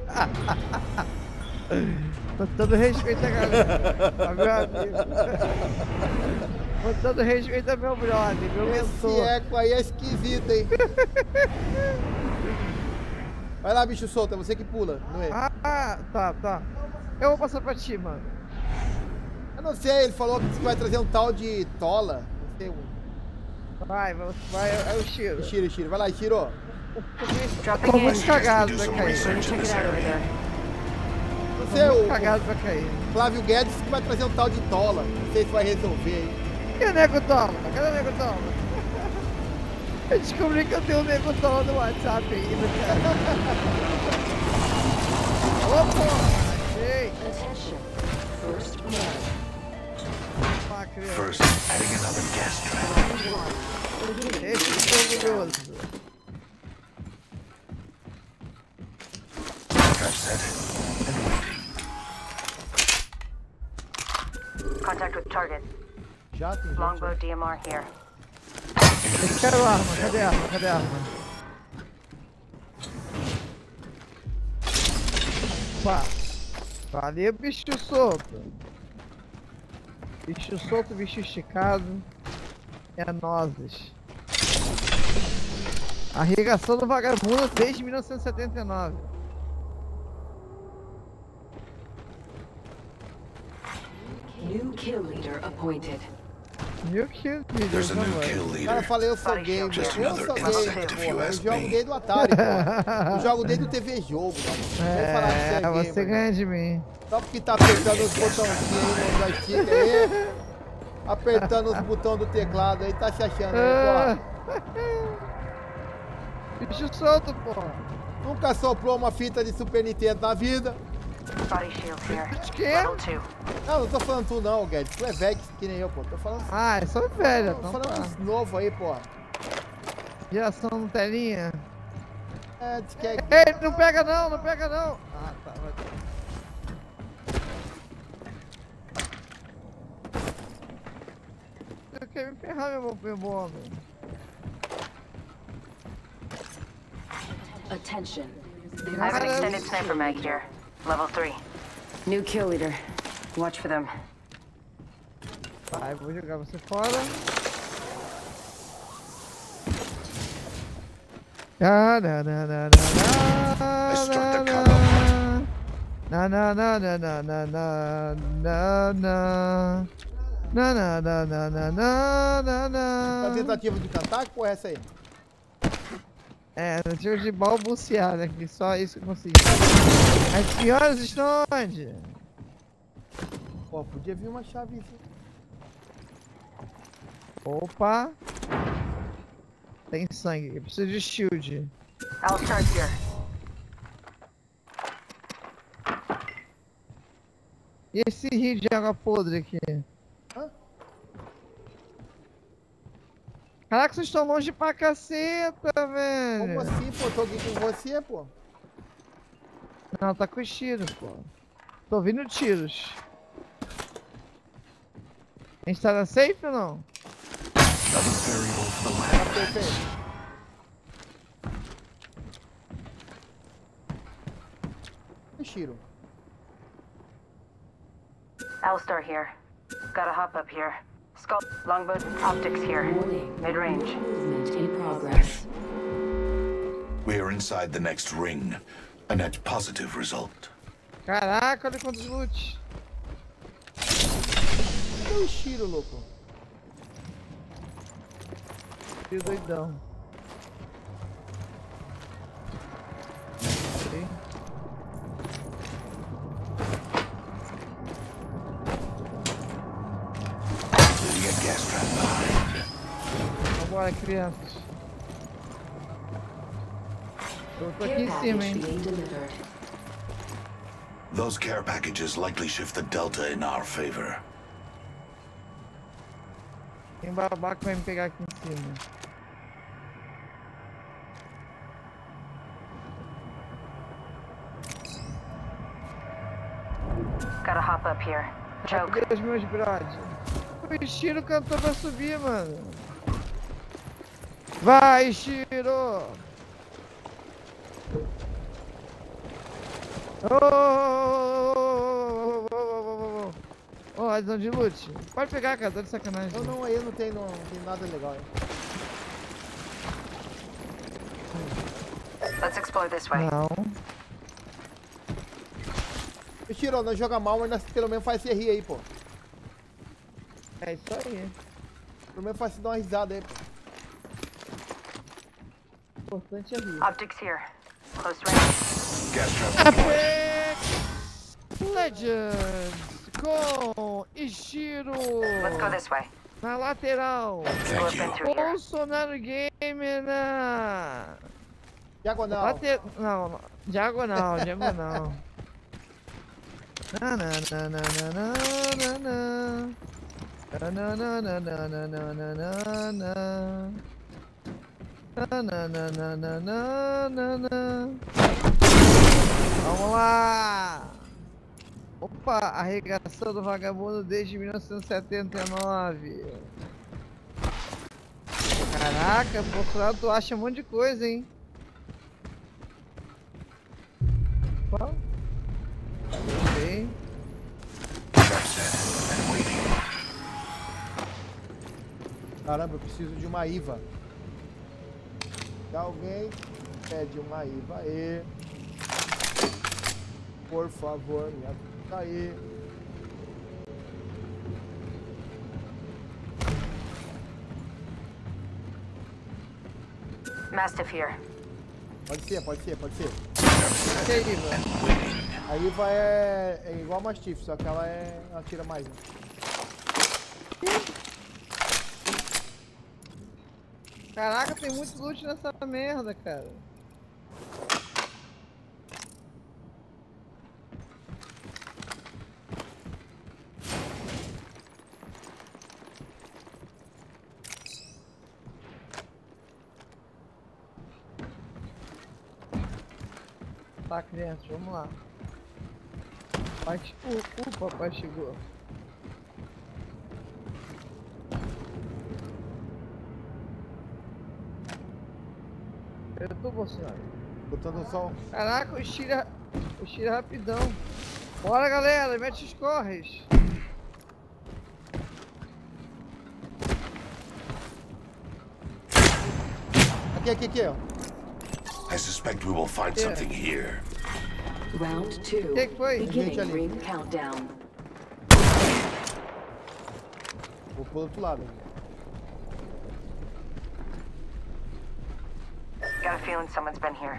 Com todo respeito a galera, a meu amigo. Com todo respeito a meu brother, meu Esse mentor. eco aí é esquisito, hein? Vai lá, bicho solto, é você que pula, não é? Ah, tá, tá. Eu vou passar pra ti, mano. Eu não sei, ele falou que vai trazer um tal de Tola. Não sei, um... Vai, vai, vai, é o Shiro. Shiro, Shiro, vai lá, Shiro. Dropping Tô in. muito cagado pra some cair. research. Check it out over there. Não Tô sei, muito o cagado pra cair. Flávio Guedes que vai trazer um tal de Tola. Não sei se vai resolver aí. E o Nego Tola? Cadê o Nego Tola? Eu descobri que eu tenho o Nego Tola no WhatsApp ainda, cara. Alô, porra! Achei! Attention. First blood. Ah, criança. First, adding another gas trap. Esse é orgulhoso. Trap set. Contact with target. Já tem gente. Longbow D M R here. Eu quero arma, cadê a arma? Cadê a arma? Opa! Valeu, bicho solto! Bicho solto, bicho esticado. É nozes. Arregação do vagabundo desde mil novecentos e setenta e nove. New kill leader appointed. New kill leader, There's a new vamos lá. kill Cara, eu leader. falei, eu sou gay, Just eu another sou insect, gay, if porra. you Eu ask jogo me. desde o Atari, porra. Eu jogo desde o T V Jogo, mano. Não vem falar que você É, é gay, você mano. ganha de mim. Só porque tá apertando os botãozinhos aí no joystick aí. Apertando os botões do teclado aí, tá se achando aí, porra. Bicho solto, porra. Nunca soprou uma fita de Super Nintendo na vida. Body shield here. De quê? Level two. Não, não tô falando tu não, Guedes. Tu é velho que nem eu, pô. Tô falando, Ah, é só velho, tô então falando tá. uns novos aí, pô. Geração no telinha. É, diz que é... Ei, não pega não, não pega não. Ah, tá, vai. Eu quero me ferrar, meu, meu bom homem. Attention. I have an extended sniper mag here. Level three. New kill leader. Watch for them. Vai, vou jogar você fora. Na na na na na I struck the na cutoff. na na na na na na na na na na na na na na na Tá na. tentativa de cantar? Que porra é essa aí? É, tentativa de balbuciar, né? Que só isso que eu consegui. As piores estão onde? Pô, podia vir uma chavezinha. Opa! Tem sangue, eu preciso de shield. I'll start here. E esse rio de água podre aqui? Hã? Caraca, vocês estão longe pra caceta, velho! Como assim, pô? Tô aqui com você, pô. Não, tá com os tiros, pô. Tô ouvindo tiros. A gente tá na safe ou não? Another variable for the lab. Perfeito. Shiro. Alistar here. Gotta hop up here. Skull, longbow, optics here. Warning. Mid-range. Movement in progress. We are inside the next ring. A net positive result. Caraca, olha quantos loot. Cadê o Shiro, louco? Que doidão. Ok. Leaving a gas trap behind. Vambora, crianças. Eu tô aqui Care em cima, package hein? being delivered. Those care packages likely shift the delta in our favor. Tem babaca que vai me pegar aqui em cima. Gotta hop up here. Choke. Cadê os meus brothers? O Shiro cantou pra subir, mano. Vai, Shiro! Oh, oh, oh, oh, oh, oh, oh, adesão de loot. Pode pegar, cara, tá de sacanagem. Não, não, aí eu não tenho, não, não tem nada legal aí. Let's explore this way. Não. E Shiro, não joga mal, mas nós pelo menos faz você rir aí, pô. É isso aí. Pelo menos faz você dar uma risada aí, pô. O importante é rir. Optics here. Close range. Gas trap deployed. Apex Legends com Ishiro Let's go this way. na lateral. We'll Thank have been you. through here. Bolsonaro Gamer na Diagonal. Late... Não, não, diagonal, diagonal. Na na na na na na na na na na na na na na na na. Na na na na na na na na. Vamos lá! Opa, arregação do vagabundo desde mil novecentos e setenta e nove. Caraca, Bolsonaro, tu acha um monte de coisa, hein? Opa. Gostei. Trap set and waiting. Caramba, eu preciso de uma I V A. Se alguém pede uma I V A aí, por favor, me ajuda aí. Mastiff here. Pode ser, pode ser, pode ser. Que aí, mano? A I V A é, é igual a Mastiff, só que ela é. Ela tira mais, né? Caraca, tem muito loot nessa merda, cara. Tá, crianças, vamos lá. Pai, o, o papai chegou. Eu tô Bolsonaro. Botando o sol. Caraca, o Shira. O Shira rapidão. Bora, galera, mete os corres. Aqui, aqui, aqui, ó. I suspect we will find Yeah. something here. Round two. Que que foi? Beginning Gente ali. ring countdown. Vou pro outro lado. Got a feeling someone's been here.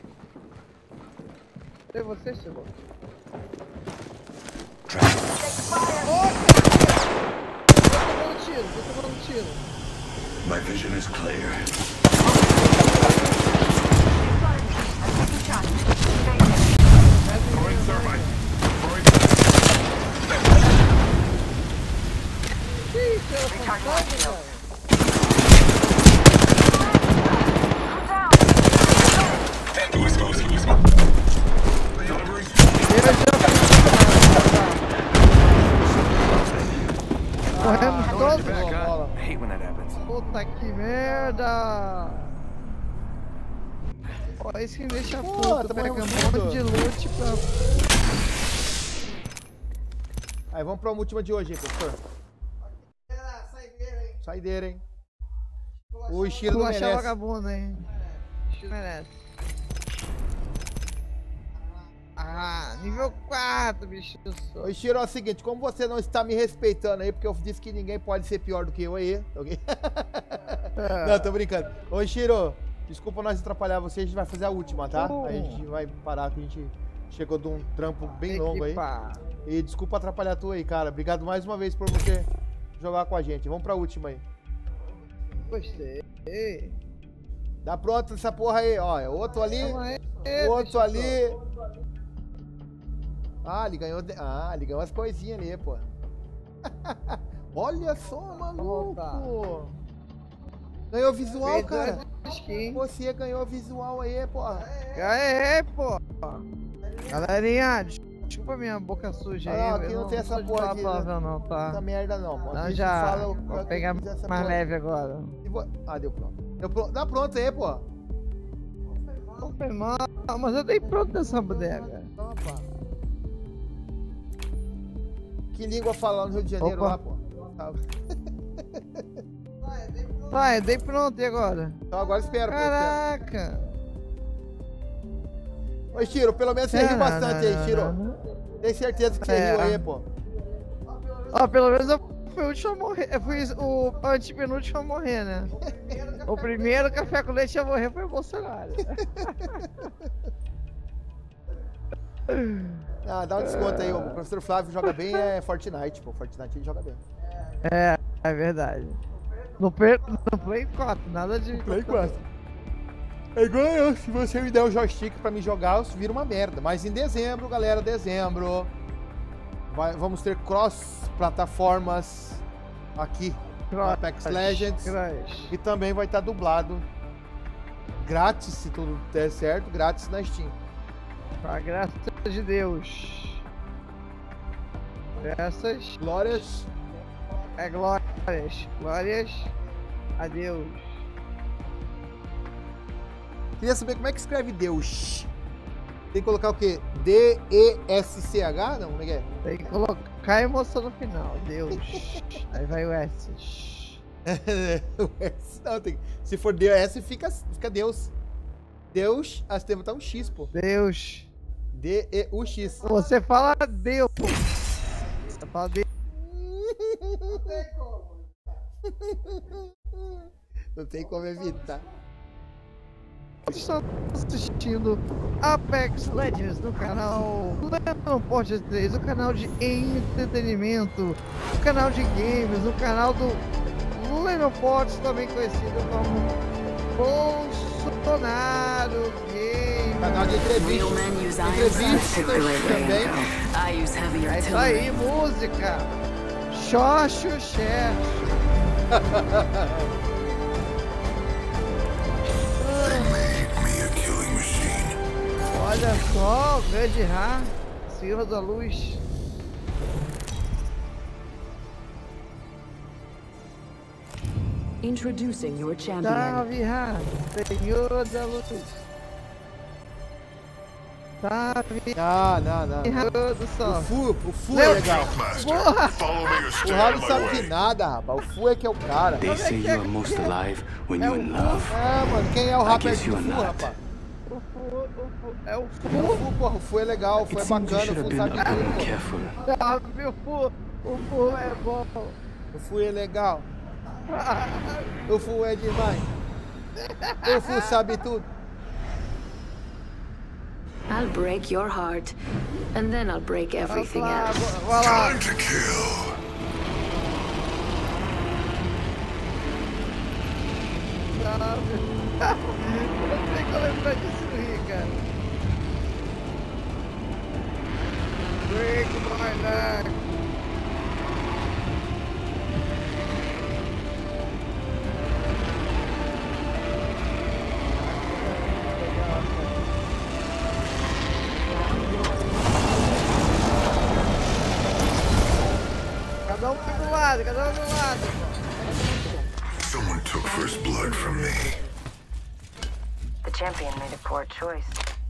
Cadê você, chegou? Trap. Tô tomando tiro, tô tomando tiro. My vision is clear. Throwing thermite. Throwing Ih, pela fantasma, velho. Corremos todos. Back Bola. up. I hate when that happens. Pô, Pô, isso que me deixa Pô, puto, tá pega um morrendo. monte de loot pra... Aí, vamos pra última de hoje, hein, professor. Saideira, hein? O Ishiro Vou não achar merece. vagabundo, hein? Ishiro merece. Ah, nível quatro, bicho. Ô, Ishiro, é o seguinte, como você não está me respeitando aí, porque eu disse que ninguém pode ser pior do que eu aí, ok? Não, tô brincando. Ô, Ishiro, desculpa nós atrapalhar você, a gente vai fazer a última, tá? Uh. Aí a gente vai parar, que a gente chegou de um trampo bem longo aí. Equipa. E desculpa atrapalhar tu aí, cara. Obrigado mais uma vez por você jogar com a gente. Vamos pra última aí. Gostei. Dá pronto essa porra aí, ó. É outro ali, Calma aí, outro bicho. ali. Ah, ele ganhou, de- ah, ele ganhou as coisinhas ali, pô. Olha só, maluco. Ganhou visual, Fez cara. duas skins. Você ganhou visual aí, porra. Aê, pô. Galerinha, desculpa minha boca suja aí. Ah, aqui eu não tem essa sou de porra falar aqui, palavrão não, Essa tá? merda não, pô. Aqui a Não, gente já. fala o- Vou o que pegar quiser essa mais porra. leve agora. E vo- Ah, deu pronto. Deu pronto. Dá pronto aí, pô. Ô, foi mal, mas eu dei pronto nessa bodega. Então, pá. Que língua fala lá no Rio de Janeiro, Opa. lá, pô? Tá. Vai, dei pronto e agora? Então agora espera, pô. Espera. Caraca. Ô, Shiro, pelo menos você riu bastante aí, Shiro. Tem certeza que você É. riu aí, pô. Ó, pelo menos eu fui o último a morrer. Eu fui o antepenúltimo a morrer, né? O primeiro café com leite a morrer foi o Bolsonaro. Ah, dá um desconto aí. O professor Flávio joga bem, é Fortnite, pô. Fortnite ele joga bem. É, é verdade. No, per... no Play quatro, nada de. Play quatro. É igual eu, se você me der o joystick pra me jogar, isso vira uma merda. Mas em dezembro, galera, dezembro, vai- vamos ter cross-plataformas aqui no Crush, Apex Legends. Crush. E também vai estar dublado grátis, se tudo der certo, grátis na Steam. Com a graça de Deus. Graças Glórias. é glórias. Glórias a Deus. Queria saber como é que escreve Deus. Tem que colocar o quê? D E S C H? Não, como é que é? Tem que colocar a emoção no final. Deus. Aí vai o S. O S, não, tem- se for D E S, fica, fica Deus. Deus, ah, você tem que botar um X, pô. Deus. D E U X. Você fala Deus. Você fala Deus. Não tem como. Não tem como evitar. Estão assistindo Apex Legends no canal Leon Porte três, o canal de entretenimento, o canal de games, o canal do Leon Porte, também conhecido como Bolsonaro Games. Canal de Real men entrevista. use iron Entrevistas sights to regulate também. Ramco. I use heavy É isso aí, artillery. música. Xoxo Xerxo. Me a killing machine. Olha só, o grande Ra, Senhor da Luz. Introducing your champion. Salve, Ra, Senhor da Luz. Salve, Não, não, não. Ra do O Sol. Fu, o Fu é legal. Master, Porra! follow me or O stay Ra out não of sabe my de way. nada, rapaz. O Fu é que é o cara. They say you are most alive when É you're o in Fu. love. É, mano, quem é o I rapper guess do you are Fu, not. rapaz? O Fu, o Fu, é o O Fu. Fu, porra, o Fu é legal, o Fu It é seems you bacana, o should have Fu been a sabe bit tudo, pô. careful. Sabe, o Fu, o Fu é bom. O Fu é legal. O Fu é demais. O Fu sabe tudo. I'll break your heart, and then I'll break everything Vai lá, else. vai lá. Time to kill. Sabe? Eu não sei como lembrar disso, Rica. Break my neck. Cada um pro lado, cada um pro lado. Someone took first blood from me. The champion made a poor choice.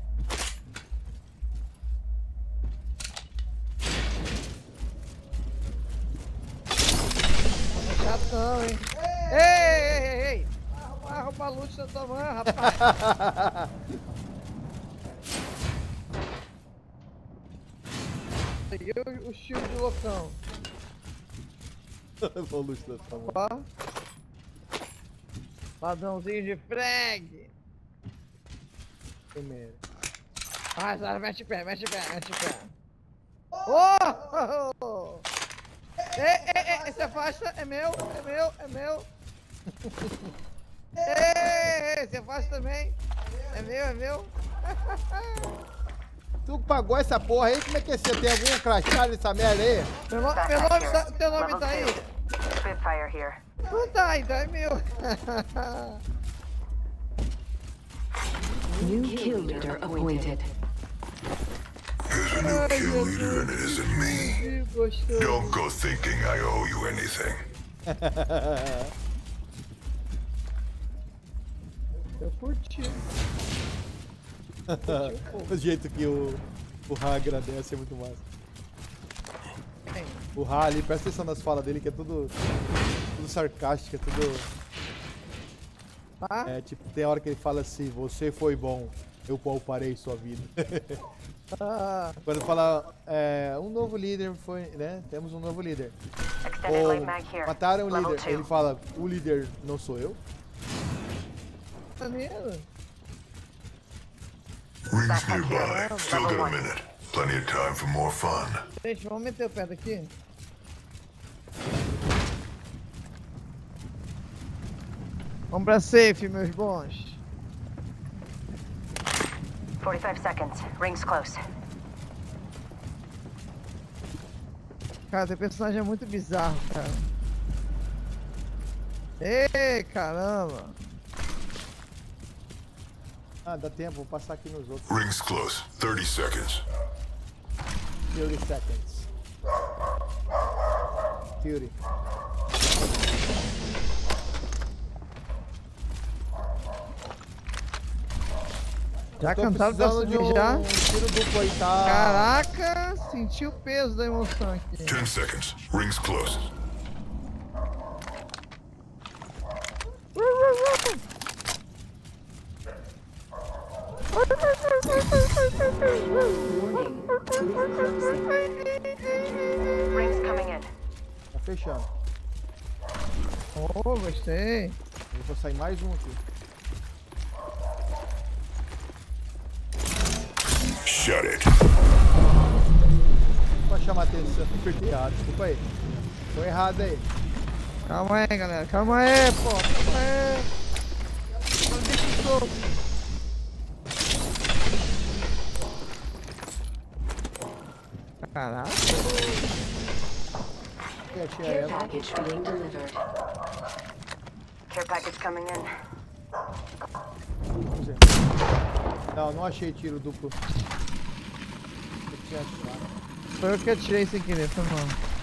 Chatão, hein? Ei, ei, ei, ei! Vai roubar loot da tua mãe, rapaz! E o, o shield de loucão? O loot da tua mãe. Ó. Ladrãozinho de frag! Primeiro. Vai, Zara, mete o pé, mete o pé, mete o pé. Oh! Oh! Ei, ei, ei, se afasta, é meu, é meu, é meu. Ei, ei, se afasta também. É meu, é meu. Tu pagou essa porra aí? Como é que é? Você tem algum crachá nessa merda aí? Meu, no, meu nome tá, teu nome tá aí? Spitfire here. Não tá, então é meu. New kill leader appointed. There's a new kill leader and it isn't me. Don't go thinking I owe you anything. Eu curti. O jeito que o, o Ra agradece é muito massa. O Ra ali, presta atenção nas falas dele, que é tudo, tudo sarcástico, é tudo... Ah? É, tipo, tem hora que ele fala assim, você foi bom, eu pouparei sua vida. Ah. Quando fala, é, um novo líder foi, né, temos um novo líder. Ou mataram o líder, ele fala, o líder não sou eu? Maneiro. Rings nearby. Still got a minute. Plenty of time for more fun. Gente, vamos meter o pé daqui? Vamos pra safe, meus bons. forty-five seconds. Rings close. Cara, teu personagem é muito bizarro, cara. Ei, caramba. Ah, dá tempo, vou passar aqui nos outros. Rings close. thirty seconds. thirty seconds. thirty. Já cantaram pra subir já? Um tiro duplo aí, tá? Caraca, senti o peso da emoção aqui. ten seconds. Rings close. Rings coming in. Tá fechando. Oh, gostei. Eu vou sair mais um aqui. Shut it. Pra chamar atenção, apertei errado, desculpa aí. Tô errado aí. Calma aí, galera. Calma aí, pô. Calma aí. Não deixa o soco. Caraca. Care package being delivered. Care package coming in. Vamos ver. Não, não achei tiro duplo. Eu tinha achado. Foi eu que atirei sem querer, foi mal.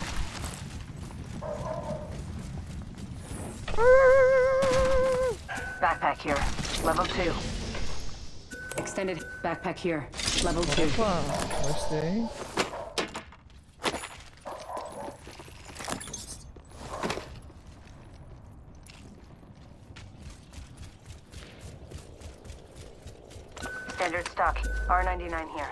Backpack here. Level two. Extended backpack here. Level two. Opa, gostei. Standard stock. R ninety-nine here.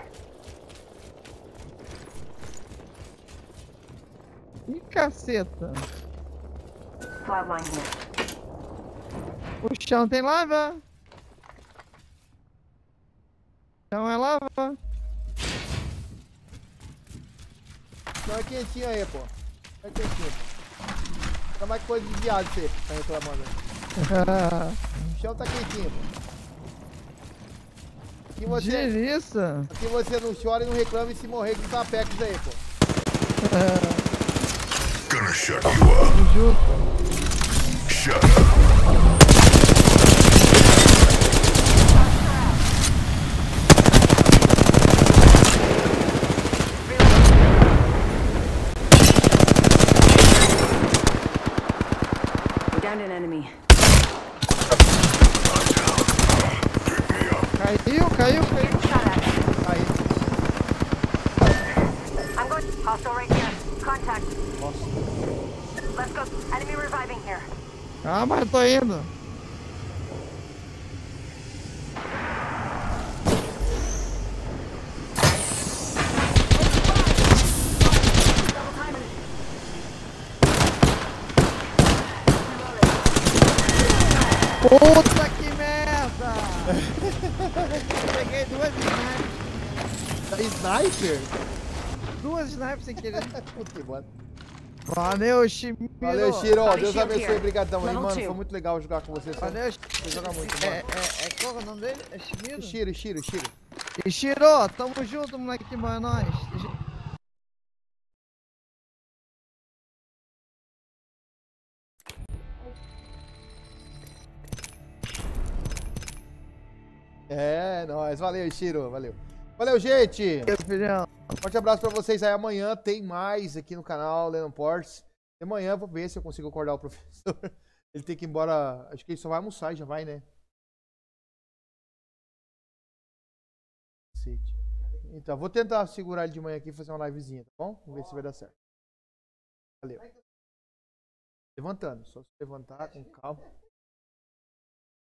Ih, caceta. Flatline here. O chão tem lava. O chão é lava. Não é quentinho aí, pô. É quentinho. Fica mais coisa de viado você, tá reclamando. O chão tá quentinho, pô. Aqui você, Delícia. aqui você não chora e não reclama e se morrer com sapecos aí, pô. Gonna shut you up. Shut up. We downed an enemy. Pick me Caiu, caiu, caiu. Shot at. Aí. I'm going. Hostile right here. Contact. Nossa. Let's go. Enemy reviving here. Ah, mas eu tô indo. Puta que merda! Eu peguei duas snipers. Sniper? Duas snipers sem querer. Puta, mano. Valeu, Shimiro. Valeu, Shiro. Body Deus shield abençoe. here. Obrigadão aí, Level mano. two. Foi muito legal jogar com você. Valeu, Você joga muito, É, mano. é, é, qual é o nome dele? É Shimiro? Shiro, Shiro, Shiro. E Shiro, tamo junto, moleque, mano, nós. É, nóis. Valeu, Shiro. Valeu. Valeu, gente. Meu filhão. Forte abraço pra vocês aí. Amanhã tem mais aqui no canal Lennon Ports. Amanhã eu vou ver se eu consigo acordar o professor. Ele tem que ir embora. Acho que ele só vai almoçar e já vai, né? Então, vou tentar segurar ele de manhã aqui e fazer uma livezinha, tá bom? Vamos ver se vai dar certo. Valeu. Levantando, só se levantar com calma.